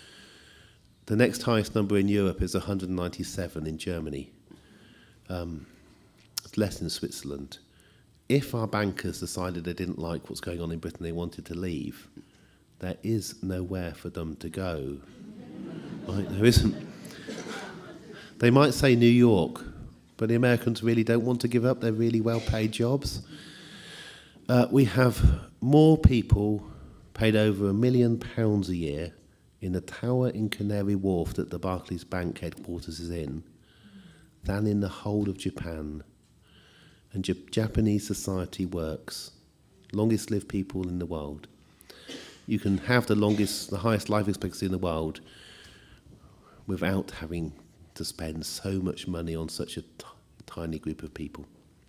The next highest number in Europe is one hundred ninety-seven in Germany. Um, it's less in Switzerland. If our bankers decided they didn't like what's going on in Britain, they wanted to leave, there is nowhere for them to go. Right, there isn't. They might say New York, but the Americans really don't want to give up their really well-paid jobs. Uh, we have more people paid over a million pounds a year in the tower in Canary Wharf that the Barclays Bank headquarters is in than in the whole of Japan. And J- Japanese society works. Longest lived people in the world. You can have the longest, the highest life expectancy in the world without having to spend so much money on such a t- tiny group of people.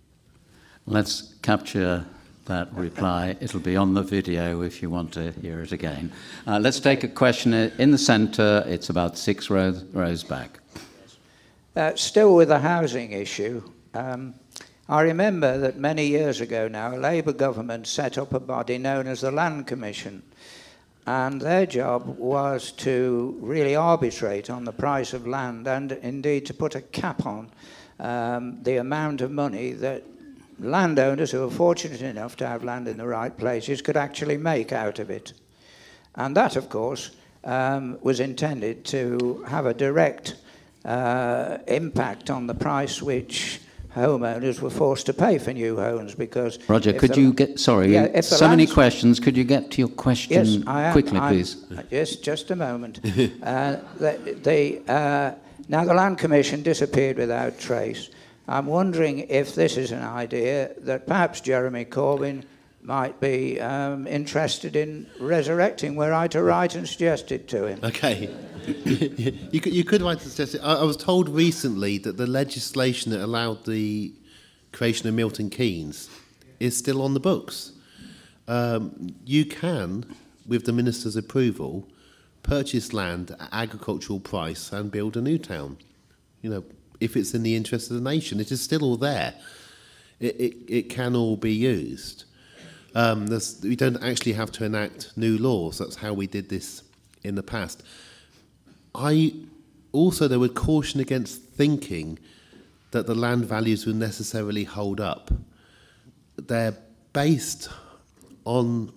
Let's capture that reply. It'll be on the video if you want to hear it again. Uh, let's take a question in the centre. It's about six rows, rows back. Uh, still with the housing issue, um, I remember that many years ago now, a Labour government set up a body known as the Land Commission. And their job was to really arbitrate on the price of land and indeed to put a cap on um, the amount of money that landowners who are fortunate enough to have land in the right places could actually make out of it. And that, of course, um, was intended to have a direct uh, impact on the price which homeowners were forced to pay for new homes, because... Roger, could you get... Sorry, yeah, so many questions. Could you get to your question yes, I am, quickly, I'm, please? Yes, just a moment. uh, the, the, uh, now, the Land Commission disappeared without trace. I'm wondering if this is an idea that perhaps Jeremy Corbyn might be um, interested in resurrecting, were I to write and suggest it to him. Okay. you, could, you could write and suggest it. I, I was told recently that the legislation that allowed the creation of Milton Keynes is still on the books. Um, you can, with the minister's approval, purchase land at agricultural price and build a new town. You know, if it's in the interest of the nation, it is still all there. It, it, it can all be used. Um, we don't actually have to enact new laws. That's how we did this in the past. I also, though, would caution against thinking that the land values will necessarily hold up. They're based on,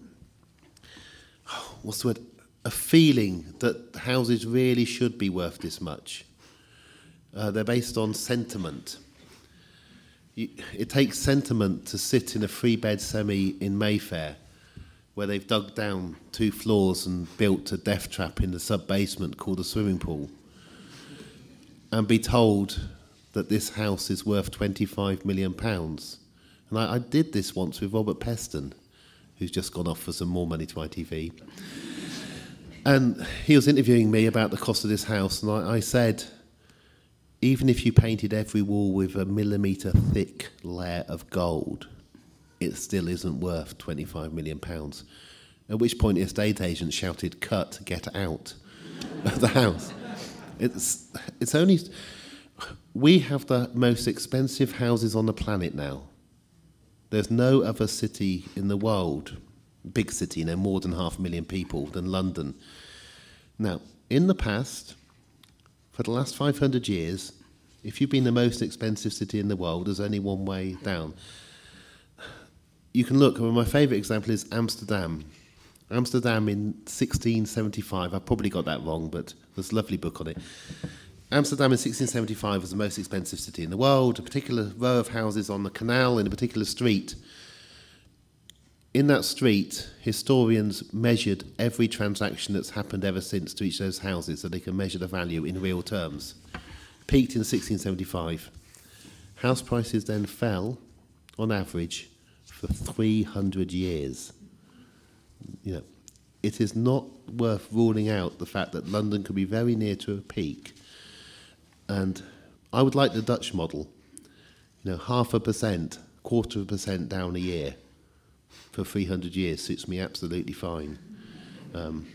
what's the word, a feeling that houses really should be worth this much. Uh, they're based on sentiment. You, it takes sentiment to sit in a three-bed semi in Mayfair, where they've dug down two floors and built a death trap in the sub-basement called a swimming pool, and be told that this house is worth twenty-five million pounds. And I, I did this once with Robert Peston, who's just gone off for some more money to I T V. And he was interviewing me about the cost of this house, and I, I said, even if you painted every wall with a millimetre thick layer of gold, it still isn't worth twenty-five million pounds. At which point the estate agent shouted, "Cut, get out of the house." It's, it's only... We have the most expensive houses on the planet now. There's no other city in the world, big city, you know, more than half a million people, than London. Now, in the past, for the last five hundred years, if you've been the most expensive city in the world, there's only one way down. You can look, well, my favourite example is Amsterdam. Amsterdam in sixteen seventy-five, I probably got that wrong, but there's a lovely book on it. Amsterdam in sixteen seventy-five was the most expensive city in the world, a particular row of houses on the canal in a particular street. In that street, historians measured every transaction that's happened ever since to each of those houses so they can measure the value in real terms. Peaked in sixteen seventy-five. House prices then fell, on average, for three hundred years. You know, it is not worth ruling out the fact that London could be very near to a peak. And I would like the Dutch model. You know, half a percent, quarter of a percent down a year for three hundred years suits me absolutely fine. Um,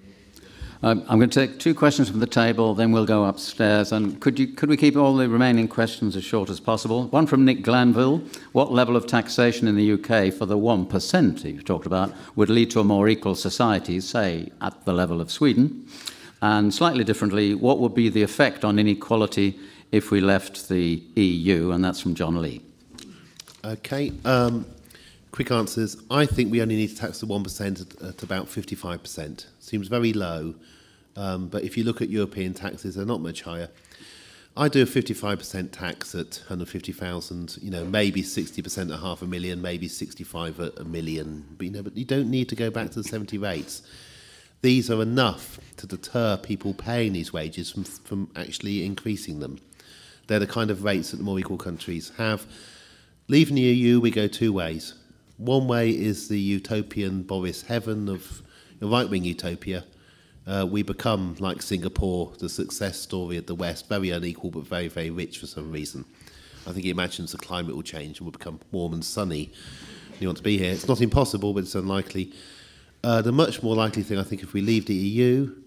Um, I'm going to take two questions from the table, then we'll go upstairs. And could you could we keep all the remaining questions as short as possible? One from Nick Glanville. What level of taxation in the U K for the one percent you've talked about would lead to a more equal society, say, at the level of Sweden? And slightly differently, what would be the effect on inequality if we left the E U? And that's from John Lee. Okay. Um, quick answers. I think we only need to tax the one percent at, at about fifty-five percent. Seems very low. Um, but if you look at European taxes, they're not much higher. I do a fifty-five percent tax at one hundred fifty thousand, you know, maybe sixty percent at half a million, maybe sixty-five at a million. But, you know, but you don't need to go back to the seventy rates. These are enough to deter people paying these wages from, from actually increasing them. They're the kind of rates that the more equal countries have. Leaving the E U, we go two ways. One way is the utopian Boris heaven of a right-wing utopia. Uh, we become, like Singapore, the success story of the West, very unequal but very, very rich for some reason. I think he imagines the climate will change and will become warm and sunny. You want to be here. It's not impossible, but it's unlikely. Uh, the much more likely thing, I think, if we leave the E U,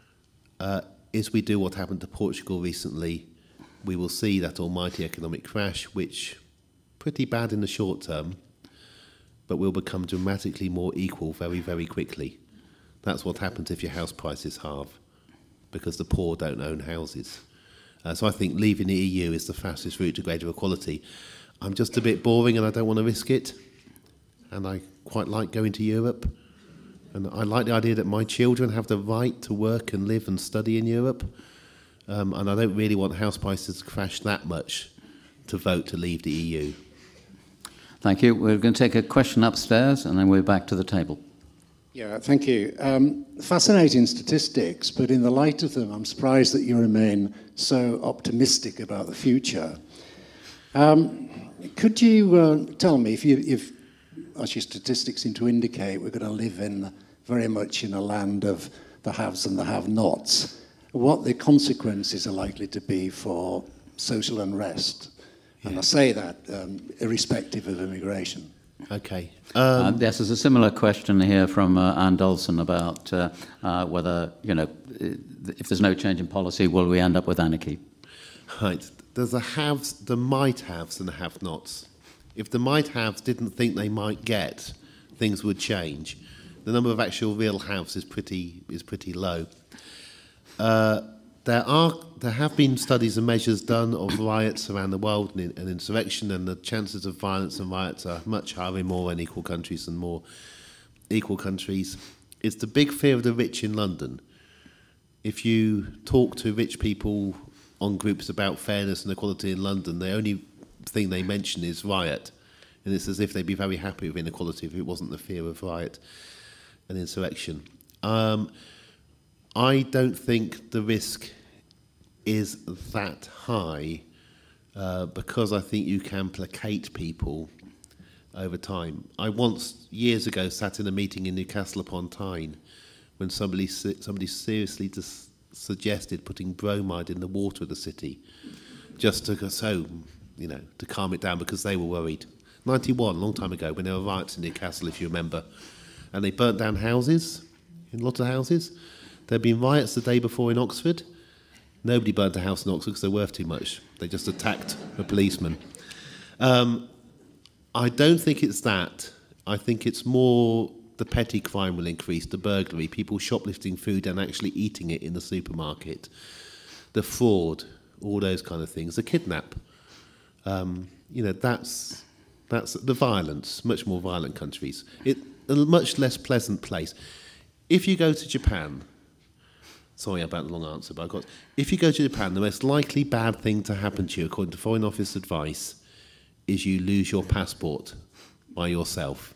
uh, is we do what happened to Portugal recently. We will see that almighty economic crash, which pretty bad in the short term, but will become dramatically more equal very, very quickly. That's what happens if your house prices halve, because the poor don't own houses. Uh, so I think leaving the E U is the fastest route to greater equality. I'm just a bit boring and I don't want to risk it. And I quite like going to Europe. And I like the idea that my children have the right to work and live and study in Europe. Um, and I don't really want house prices to crash that much to vote to leave the E U. Thank you. We're going to take a question upstairs and then we're back to the table. Yeah, thank you. Um, fascinating statistics, but in the light of them, I'm surprised that you remain so optimistic about the future. Um, could you uh, tell me, if, you, if, as your statistics seem to indicate, we're going to live in very much in a land of the haves and the have-nots, what the consequences are likely to be for social unrest? And I say that um, irrespective of immigration. Okay. Um, uh, yes, there's a similar question here from uh, Anne Dolson about uh, uh, whether, you know, if there's no change in policy, will we end up with anarchy? Right. There's the haves, the might-haves and the have-nots. If the might-haves didn't think they might get, things would change. The number of actual real haves is pretty is pretty low. Uh, There are, there have been studies and measures done of riots around the world and, and insurrection, and the chances of violence and riots are much higher in more unequal countries than more equal countries. It's the big fear of the rich in London. If you talk to rich people on groups about fairness and equality in London, the only thing they mention is riot. And it's as if they'd be very happy with inequality if it wasn't the fear of riot and insurrection. Um, I don't think the risk is that high uh, because I think you can placate people over time. I once, years ago, sat in a meeting in Newcastle upon Tyne when somebody somebody seriously just suggested putting bromide in the water of the city, just to so you know to calm it down because they were worried. ninety-one, a long time ago, when there were riots in Newcastle, if you remember, and they burnt down houses, in lots of houses. There had been riots the day before in Oxford. Nobody burnt a house in Oxford because they're worth too much. They just attacked a policeman. Um, I don't think it's that. I think it's more the petty crime will increase, the burglary, people shoplifting food and actually eating it in the supermarket, the fraud, all those kind of things, the kidnap. Um, you know, that's that's the violence, much more violent countries. It a much less pleasant place. If you go to Japan, sorry about the long answer, but I've got, if you go to Japan, the most likely bad thing to happen to you, according to Foreign Office advice, is you lose your passport by yourself.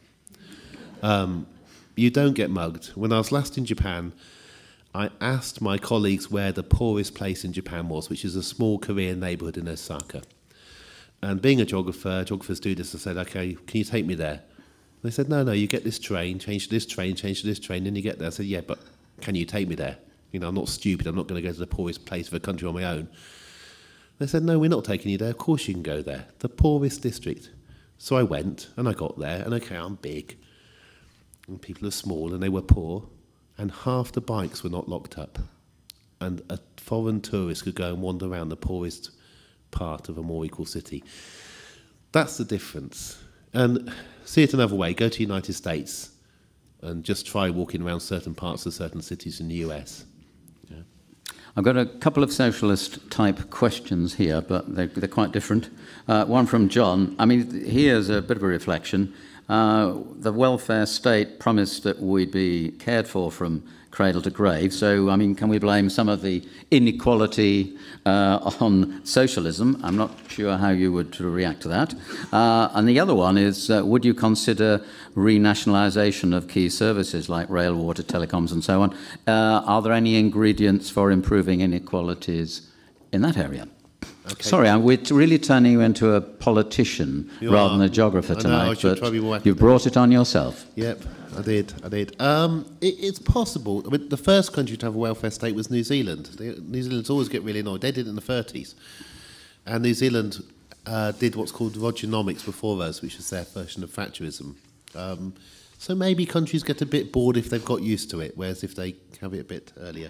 Um, you don't get mugged. When I was last in Japan, I asked my colleagues where the poorest place in Japan was, which is a small Korean neighbourhood in Osaka. And being a geographer, geographers do this, I said, okay, can you take me there? They said, no, no, you get this train, change to this train, change to this train, and you get there. I said, yeah, but can you take me there? You know, I'm not stupid. I'm not going to go to the poorest place of a country on my own. They said, no, we're not taking you there. Of course you can go there. The poorest district. So I went, and I got there, and okay, I'm big, and people are small, and they were poor, and half the bikes were not locked up. And a foreign tourist could go and wander around the poorest part of a more equal city. That's the difference. And see it another way, go to the United States and just try walking around certain parts of certain cities in the U S. Yeah. I've got a couple of socialist-type questions here, but they're, they're quite different. Uh, one from John. I mean, here's a bit of a reflection. Uh, the welfare state promised that we'd be cared for from cradle to grave. So, I mean, can we blame some of the inequality uh, on socialism? I'm not sure how you would react to that. Uh, and the other one is, uh, would you consider renationalisation of key services like rail, water, telecoms and so on? Uh, are there any ingredients for improving inequalities in that area? Okay. Sorry, I'm, we're really turning you into a politician you rather are. than a geographer tonight, know, but you brought it on yourself. Yep, I did, I did. Um, it, it's possible. I mean, the first country to have a welfare state was New Zealand. They, New Zealanders always get really annoyed. They did it in the thirties. And New Zealand uh, did what's called Rogernomics before us, which is their version of Thatcherism. Um, so maybe countries get a bit bored if they've got used to it, whereas if they have it a bit earlier.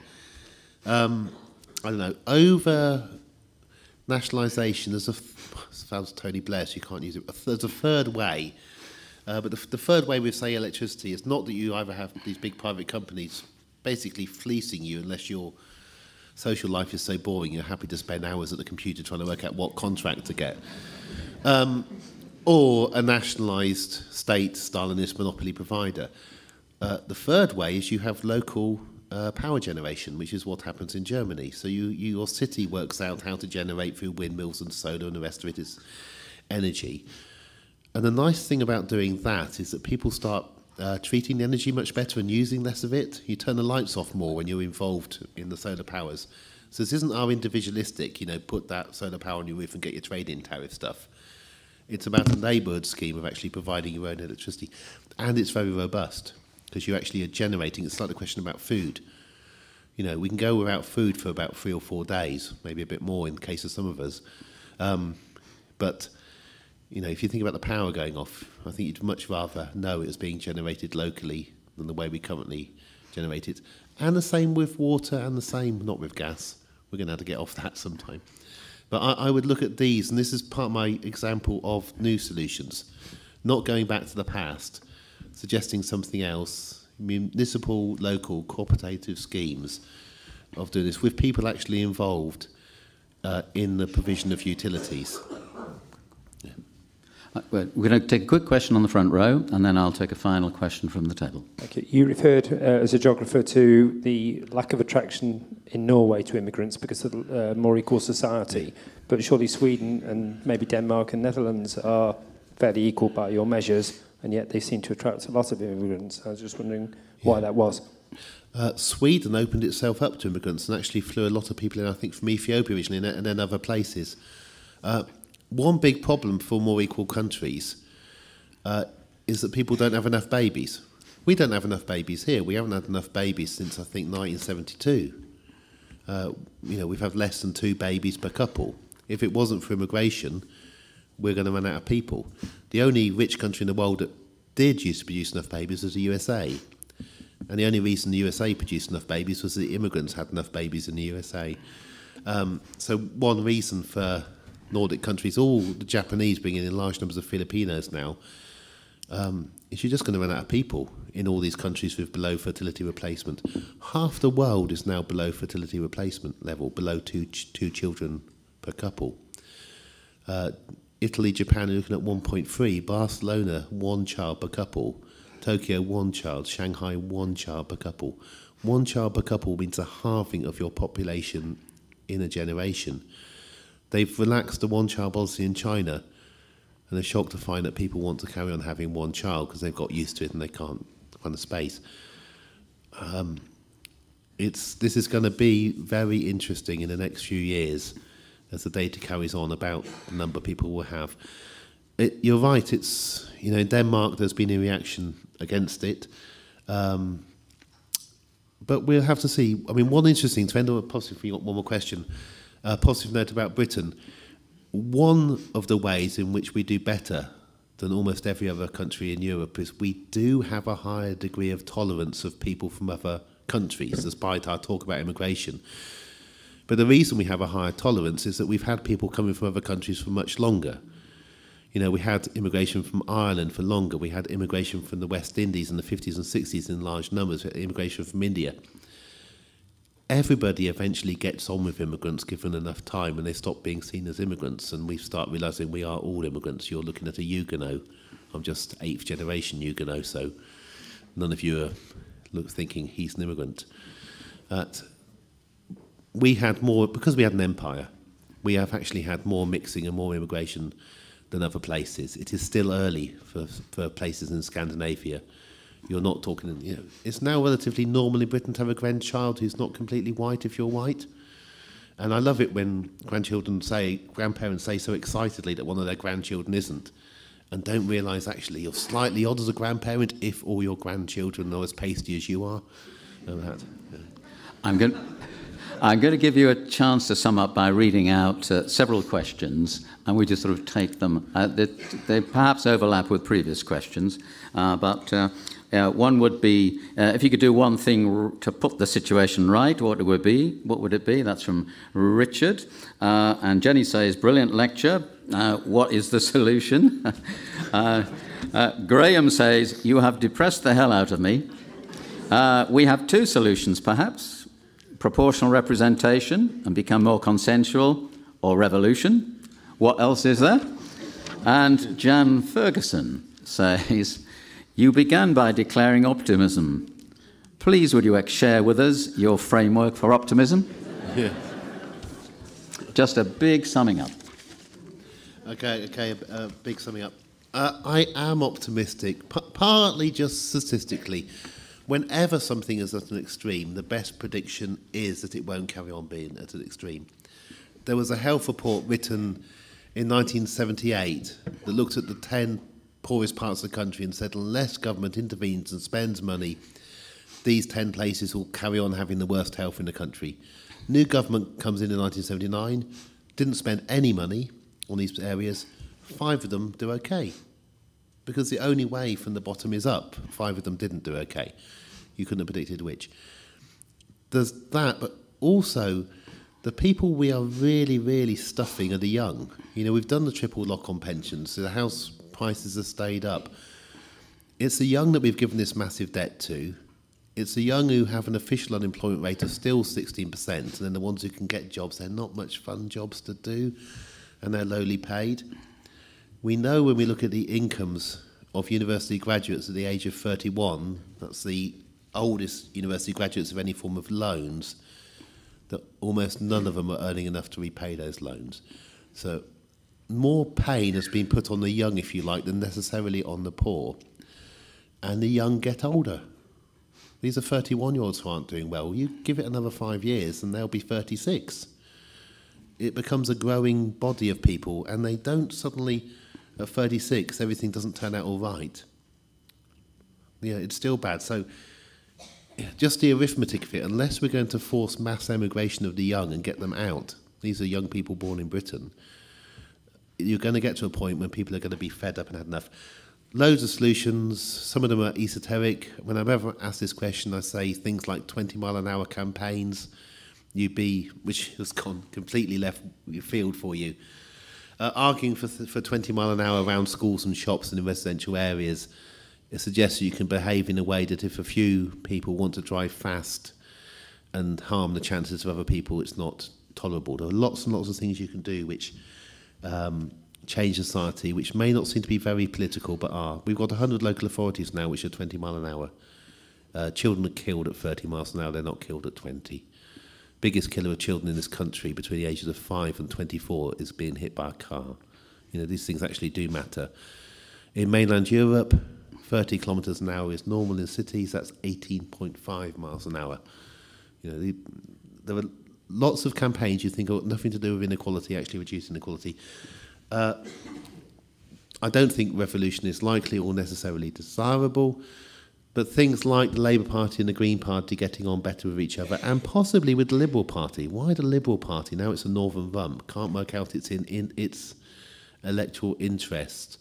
Um, I don't know, over... nationalisation, there's a, sounds Tony Blair, so you can't use it, there's a third way, uh, but the, the third way with, say, electricity is not that you either have these big private companies basically fleecing you unless your social life is so boring you're happy to spend hours at the computer trying to work out what contract to get, um, or a nationalised state Stalinist monopoly provider. Uh, the third way is you have local Uh, power generation, which is what happens in Germany. So you, you, your city works out how to generate through windmills and solar, and the rest of it is energy. And the nice thing about doing that is that people start uh, treating the energy much better and using less of it. You turn the lights off more when you're involved in the solar powers. So this isn't our individualistic, you know, put that solar power on your roof and get your trade-in tariff stuff. It's about a neighbourhood scheme of actually providing your own electricity. And it's very robust, because you actually are generating. It's like the question about food. You know, we can go without food for about three or four days, maybe a bit more in the case of some of us. Um, but, you know, if you think about the power going off, I think you'd much rather know it was being generated locally than the way we currently generate it. And the same with water, and the same, not with gas. We're going to have to get off that sometime. But I, I would look at these, and this is part of my example of new solutions, not going back to the past, suggesting something else, municipal, local, cooperative schemes of doing this, with people actually involved uh, in the provision of utilities. Yeah. Uh, we're going to take a quick question on the front row, and then I'll take a final question from the table. Thank you. You referred, uh, as a geographer, to the lack of attraction in Norway to immigrants because of the uh, more equal society. But surely Sweden and maybe Denmark and Netherlands are fairly equal by your measures, and yet they seem to attract a lot of immigrants. I was just wondering why yeah. that was. Uh, Sweden opened itself up to immigrants and actually flew a lot of people in, I think, from Ethiopia originally and then other places. Uh, one big problem for more equal countries uh, is that people don't have enough babies. We don't have enough babies here. We haven't had enough babies since, I think, nineteen seventy-two. Uh, you know, we've had less than two babies per couple. If it wasn't for immigration, we're going to run out of people. The only rich country in the world that did used to produce enough babies was the U S A. And the only reason the U S A produced enough babies was that the immigrants had enough babies in the U S A. Um, so one reason for Nordic countries, all the Japanese bringing in large numbers of Filipinos now, um, is you're just going to run out of people in all these countries with below fertility replacement. Half the world is now below fertility replacement level, below two, ch two children per couple. Uh, Italy, Japan are looking at one point three, Barcelona, one child per couple, Tokyo, one child, Shanghai, one child per couple. One child per couple means a halving of your population in a generation. They've relaxed the one-child policy in China, and they're shocked to find that people want to carry on having one child because they've got used to it and they can't find the space. Um, it's, this is going to be very interesting in the next few years as the data carries on about the number of people we'll have. It, you're right, it's, you know, in Denmark there's been a reaction against it. Um, but we'll have to see. I mean, one interesting, to end on a positive, you got one more question, a positive note about Britain. One of the ways in which we do better than almost every other country in Europe is we do have a higher degree of tolerance of people from other countries, despite our talk about immigration. But the reason we have a higher tolerance is that we've had people coming from other countries for much longer. You know, we had immigration from Ireland for longer. We had immigration from the West Indies in the fifties and sixties in large numbers. We had immigration from India. Everybody eventually gets on with immigrants given enough time, and they stop being seen as immigrants, and we start realising we are all immigrants. You're looking at a Huguenot. I'm just eighth generation Huguenot, so none of you are look, thinking he's an immigrant. Uh, we had more, because we had an empire, we have actually had more mixing and more immigration than other places. It is still early for, for places in Scandinavia. You're not talking, you know, it's now relatively normal in Britain to have a grandchild who's not completely white if you're white. And I love it when grandchildren say, grandparents say so excitedly that one of their grandchildren isn't, and don't realise actually you're slightly odd as a grandparent if all your grandchildren are as pasty as you are. No, that, yeah. I'm going, I'm going to give you a chance to sum up by reading out uh, several questions, and we just sort of take them. Uh, they, they perhaps overlap with previous questions, uh, but uh, uh, one would be, uh, if you could do one thing to put the situation right, what it would be? What would it be? That's from Richard. Uh, and Jenny says, brilliant lecture. Uh, what is the solution? uh, uh, Graham says, you have depressed the hell out of me. Uh, we have two solutions, perhaps. Proportional representation and become more consensual, or revolution. What else is there? And Jan Ferguson says, you began by declaring optimism. Please would you share with us your framework for optimism? Yeah. Just a big summing up. Okay, okay, a uh, big summing up. Uh, I am optimistic, p partly just statistically. Whenever something is at an extreme, the best prediction is that it won't carry on being at an extreme. There was a health report written in nineteen seventy-eight that looked at the ten poorest parts of the country and said unless government intervenes and spends money, these ten places will carry on having the worst health in the country. New government comes in in nineteen seventy-nine, didn't spend any money on these areas. Five of them do okay. Because the only way from the bottom is up. Five of them didn't do okay. You couldn't have predicted which. There's that, but also the people we are really, really stuffing are the young. You know, we've done the triple lock on pensions, so the house prices have stayed up. It's the young that we've given this massive debt to. It's the young who have an official unemployment rate of still sixteen percent, and then the ones who can get jobs, they're not much fun jobs to do, and they're lowly paid. We know when we look at the incomes of university graduates at the age of thirty-one, that's the oldest university graduates of any form of loans, that almost none of them are earning enough to repay those loans. So more pain has been put on the young, if you like, than necessarily on the poor. And the young get older. These are thirty-one-year-olds who aren't doing well. You give it another five years and they'll be thirty-six. It becomes a growing body of people, and they don't suddenly at thirty-six, everything doesn't turn out all right. Yeah, it's still bad. So yeah, just the arithmetic of it, unless we're going to force mass emigration of the young and get them out, these are young people born in Britain, you're going to get to a point when people are going to be fed up and had enough. Loads of solutions, some of them are esoteric. When I'm ever asked this question, I say things like twenty mile an hour campaigns, U B, which has gone completely left field for you. Uh, arguing for, th for twenty mile an hour around schools and shops and in residential areas, it suggests you can behave in a way that if a few people want to drive fast and harm the chances of other people, it's not tolerable. There are lots and lots of things you can do which um, change society, which may not seem to be very political, but are. We've got one hundred local authorities now which are twenty mile an hour. Uh, children are killed at thirty miles an hour, they're not killed at twenty. Biggest killer of children in this country between the ages of five and twenty-four is being hit by a car. You know, these things actually do matter. In mainland Europe, thirty kilometres an hour is normal in cities, that's eighteen point five miles an hour. You know, the, there are lots of campaigns you think are nothing to do with inequality, actually reduce inequality. Uh, I don't think revolution is likely or necessarily desirable, but things like the Labour Party and the Green Party getting on better with each other, and possibly with the Liberal Party. Why the Liberal Party? Now it's a northern rump. Can't work out it's in, in its electoral interest.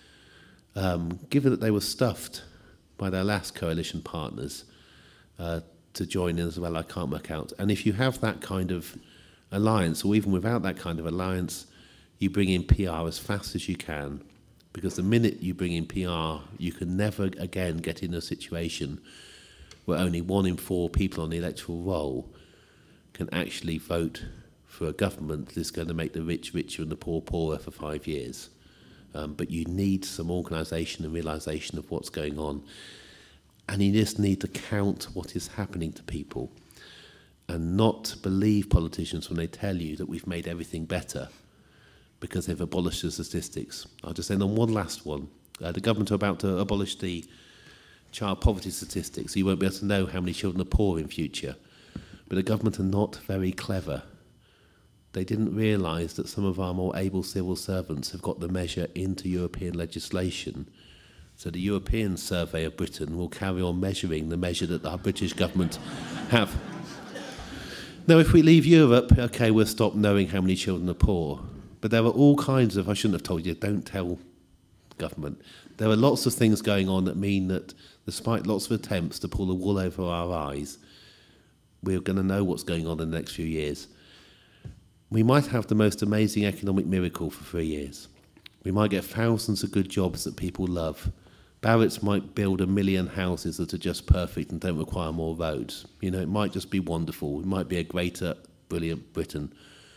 Um, given that they were stuffed by their last coalition partners uh, to join in as well, I can't work out. And if you have that kind of alliance, or even without that kind of alliance, you bring in P R as fast as you can, because the minute you bring in P R, you can never again get in a situation where only one in four people on the electoral roll can actually vote for a government that's going to make the rich richer and the poor poorer for five years. Um, but you need some organisation and realisation of what's going on. And you just need to count what is happening to people and not believe politicians when they tell you that we've made everything better because they've abolished the statistics. I'll just end on one last one. Uh, the government are about to abolish the child poverty statistics, so you won't be able to know how many children are poor in future. But the government are not very clever. They didn't realise that some of our more able civil servants have got the measure into European legislation. So the European survey of Britain will carry on measuring the measure that our British government have. Now, if we leave Europe, okay, we'll stop knowing how many children are poor. But there are all kinds of, I shouldn't have told you, don't tell government. There are lots of things going on that mean that despite lots of attempts to pull the wool over our eyes, we're going to know what's going on in the next few years. We might have the most amazing economic miracle for three years. We might get thousands of good jobs that people love. Barrett's might build a million houses that are just perfect and don't require more roads. You know, it might just be wonderful. It might be a greater, brilliant Britain.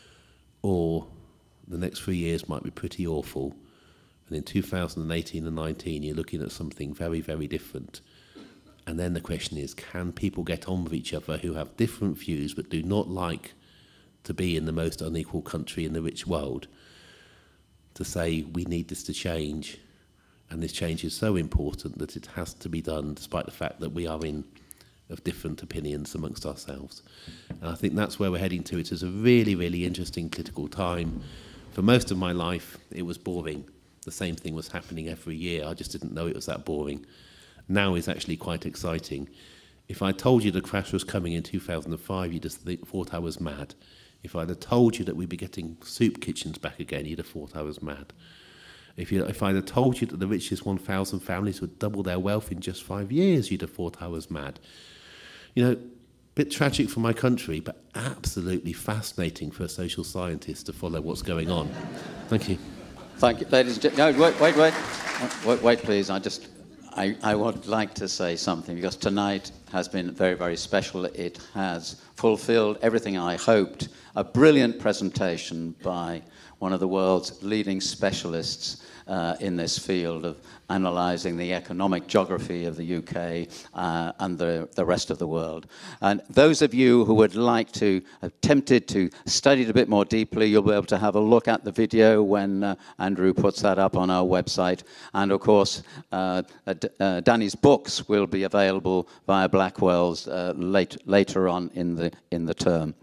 Or the next three years might be pretty awful. And in two thousand eighteen and nineteen, you're looking at something very, very different. And then the question is, can people get on with each other who have different views but do not like to be in the most unequal country in the rich world, to say we need this to change, and this change is so important that it has to be done despite the fact that we are in of different opinions amongst ourselves. And I think that's where we're heading to. It is a really, really interesting political time. For most of my life, it was boring. The same thing was happening every year. I just didn't know it was that boring. Now it's actually quite exciting. If I told you the crash was coming in two thousand five, you'd just th thought I was mad. If I'd have told you that we'd be getting soup kitchens back again, you'd have thought I was mad. If, you, if I'd have told you that the richest one thousand families would double their wealth in just five years, you'd have thought I was mad. You know, a bit tragic for my country, but absolutely fascinating for a social scientist to follow what's going on. Thank you. Thank you, ladies and gentlemen. No, wait, wait, wait. Wait, wait, please. I just, I, I would like to say something, because tonight has been very, very special. It has fulfilled everything I hoped. A brilliant presentation by one of the world's leading specialists uh, in this field of analysing the economic geography of the U K uh, and the, the rest of the world. And those of you who would like to, have tempted to study it a bit more deeply, you'll be able to have a look at the video when uh, Andrew puts that up on our website. And of course, uh, uh, Danny's books will be available via Blackwell's uh, late, later on in the, in the term.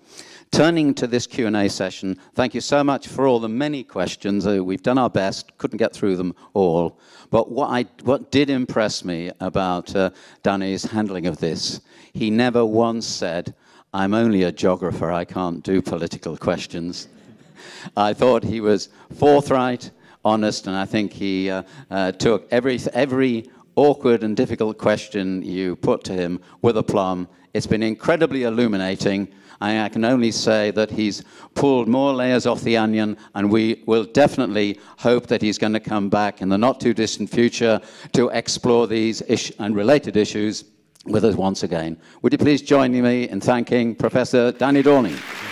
Turning to this Q and A session, thank you so much for all the many questions. Uh, we've done our best, couldn't get through them all. But what, I, what did impress me about uh, Danny's handling of this, he never once said, I'm only a geographer, I can't do political questions. I thought he was forthright, honest, and I think he uh, uh, took every, every awkward and difficult question you put to him with aplomb. It's been incredibly illuminating. I, I can only say that he's pulled more layers off the onion, and we will definitely hope that he's going to come back in the not-too-distant future to explore these ish and related issues with us once again. Would you please join me in thanking Professor Danny Dorning?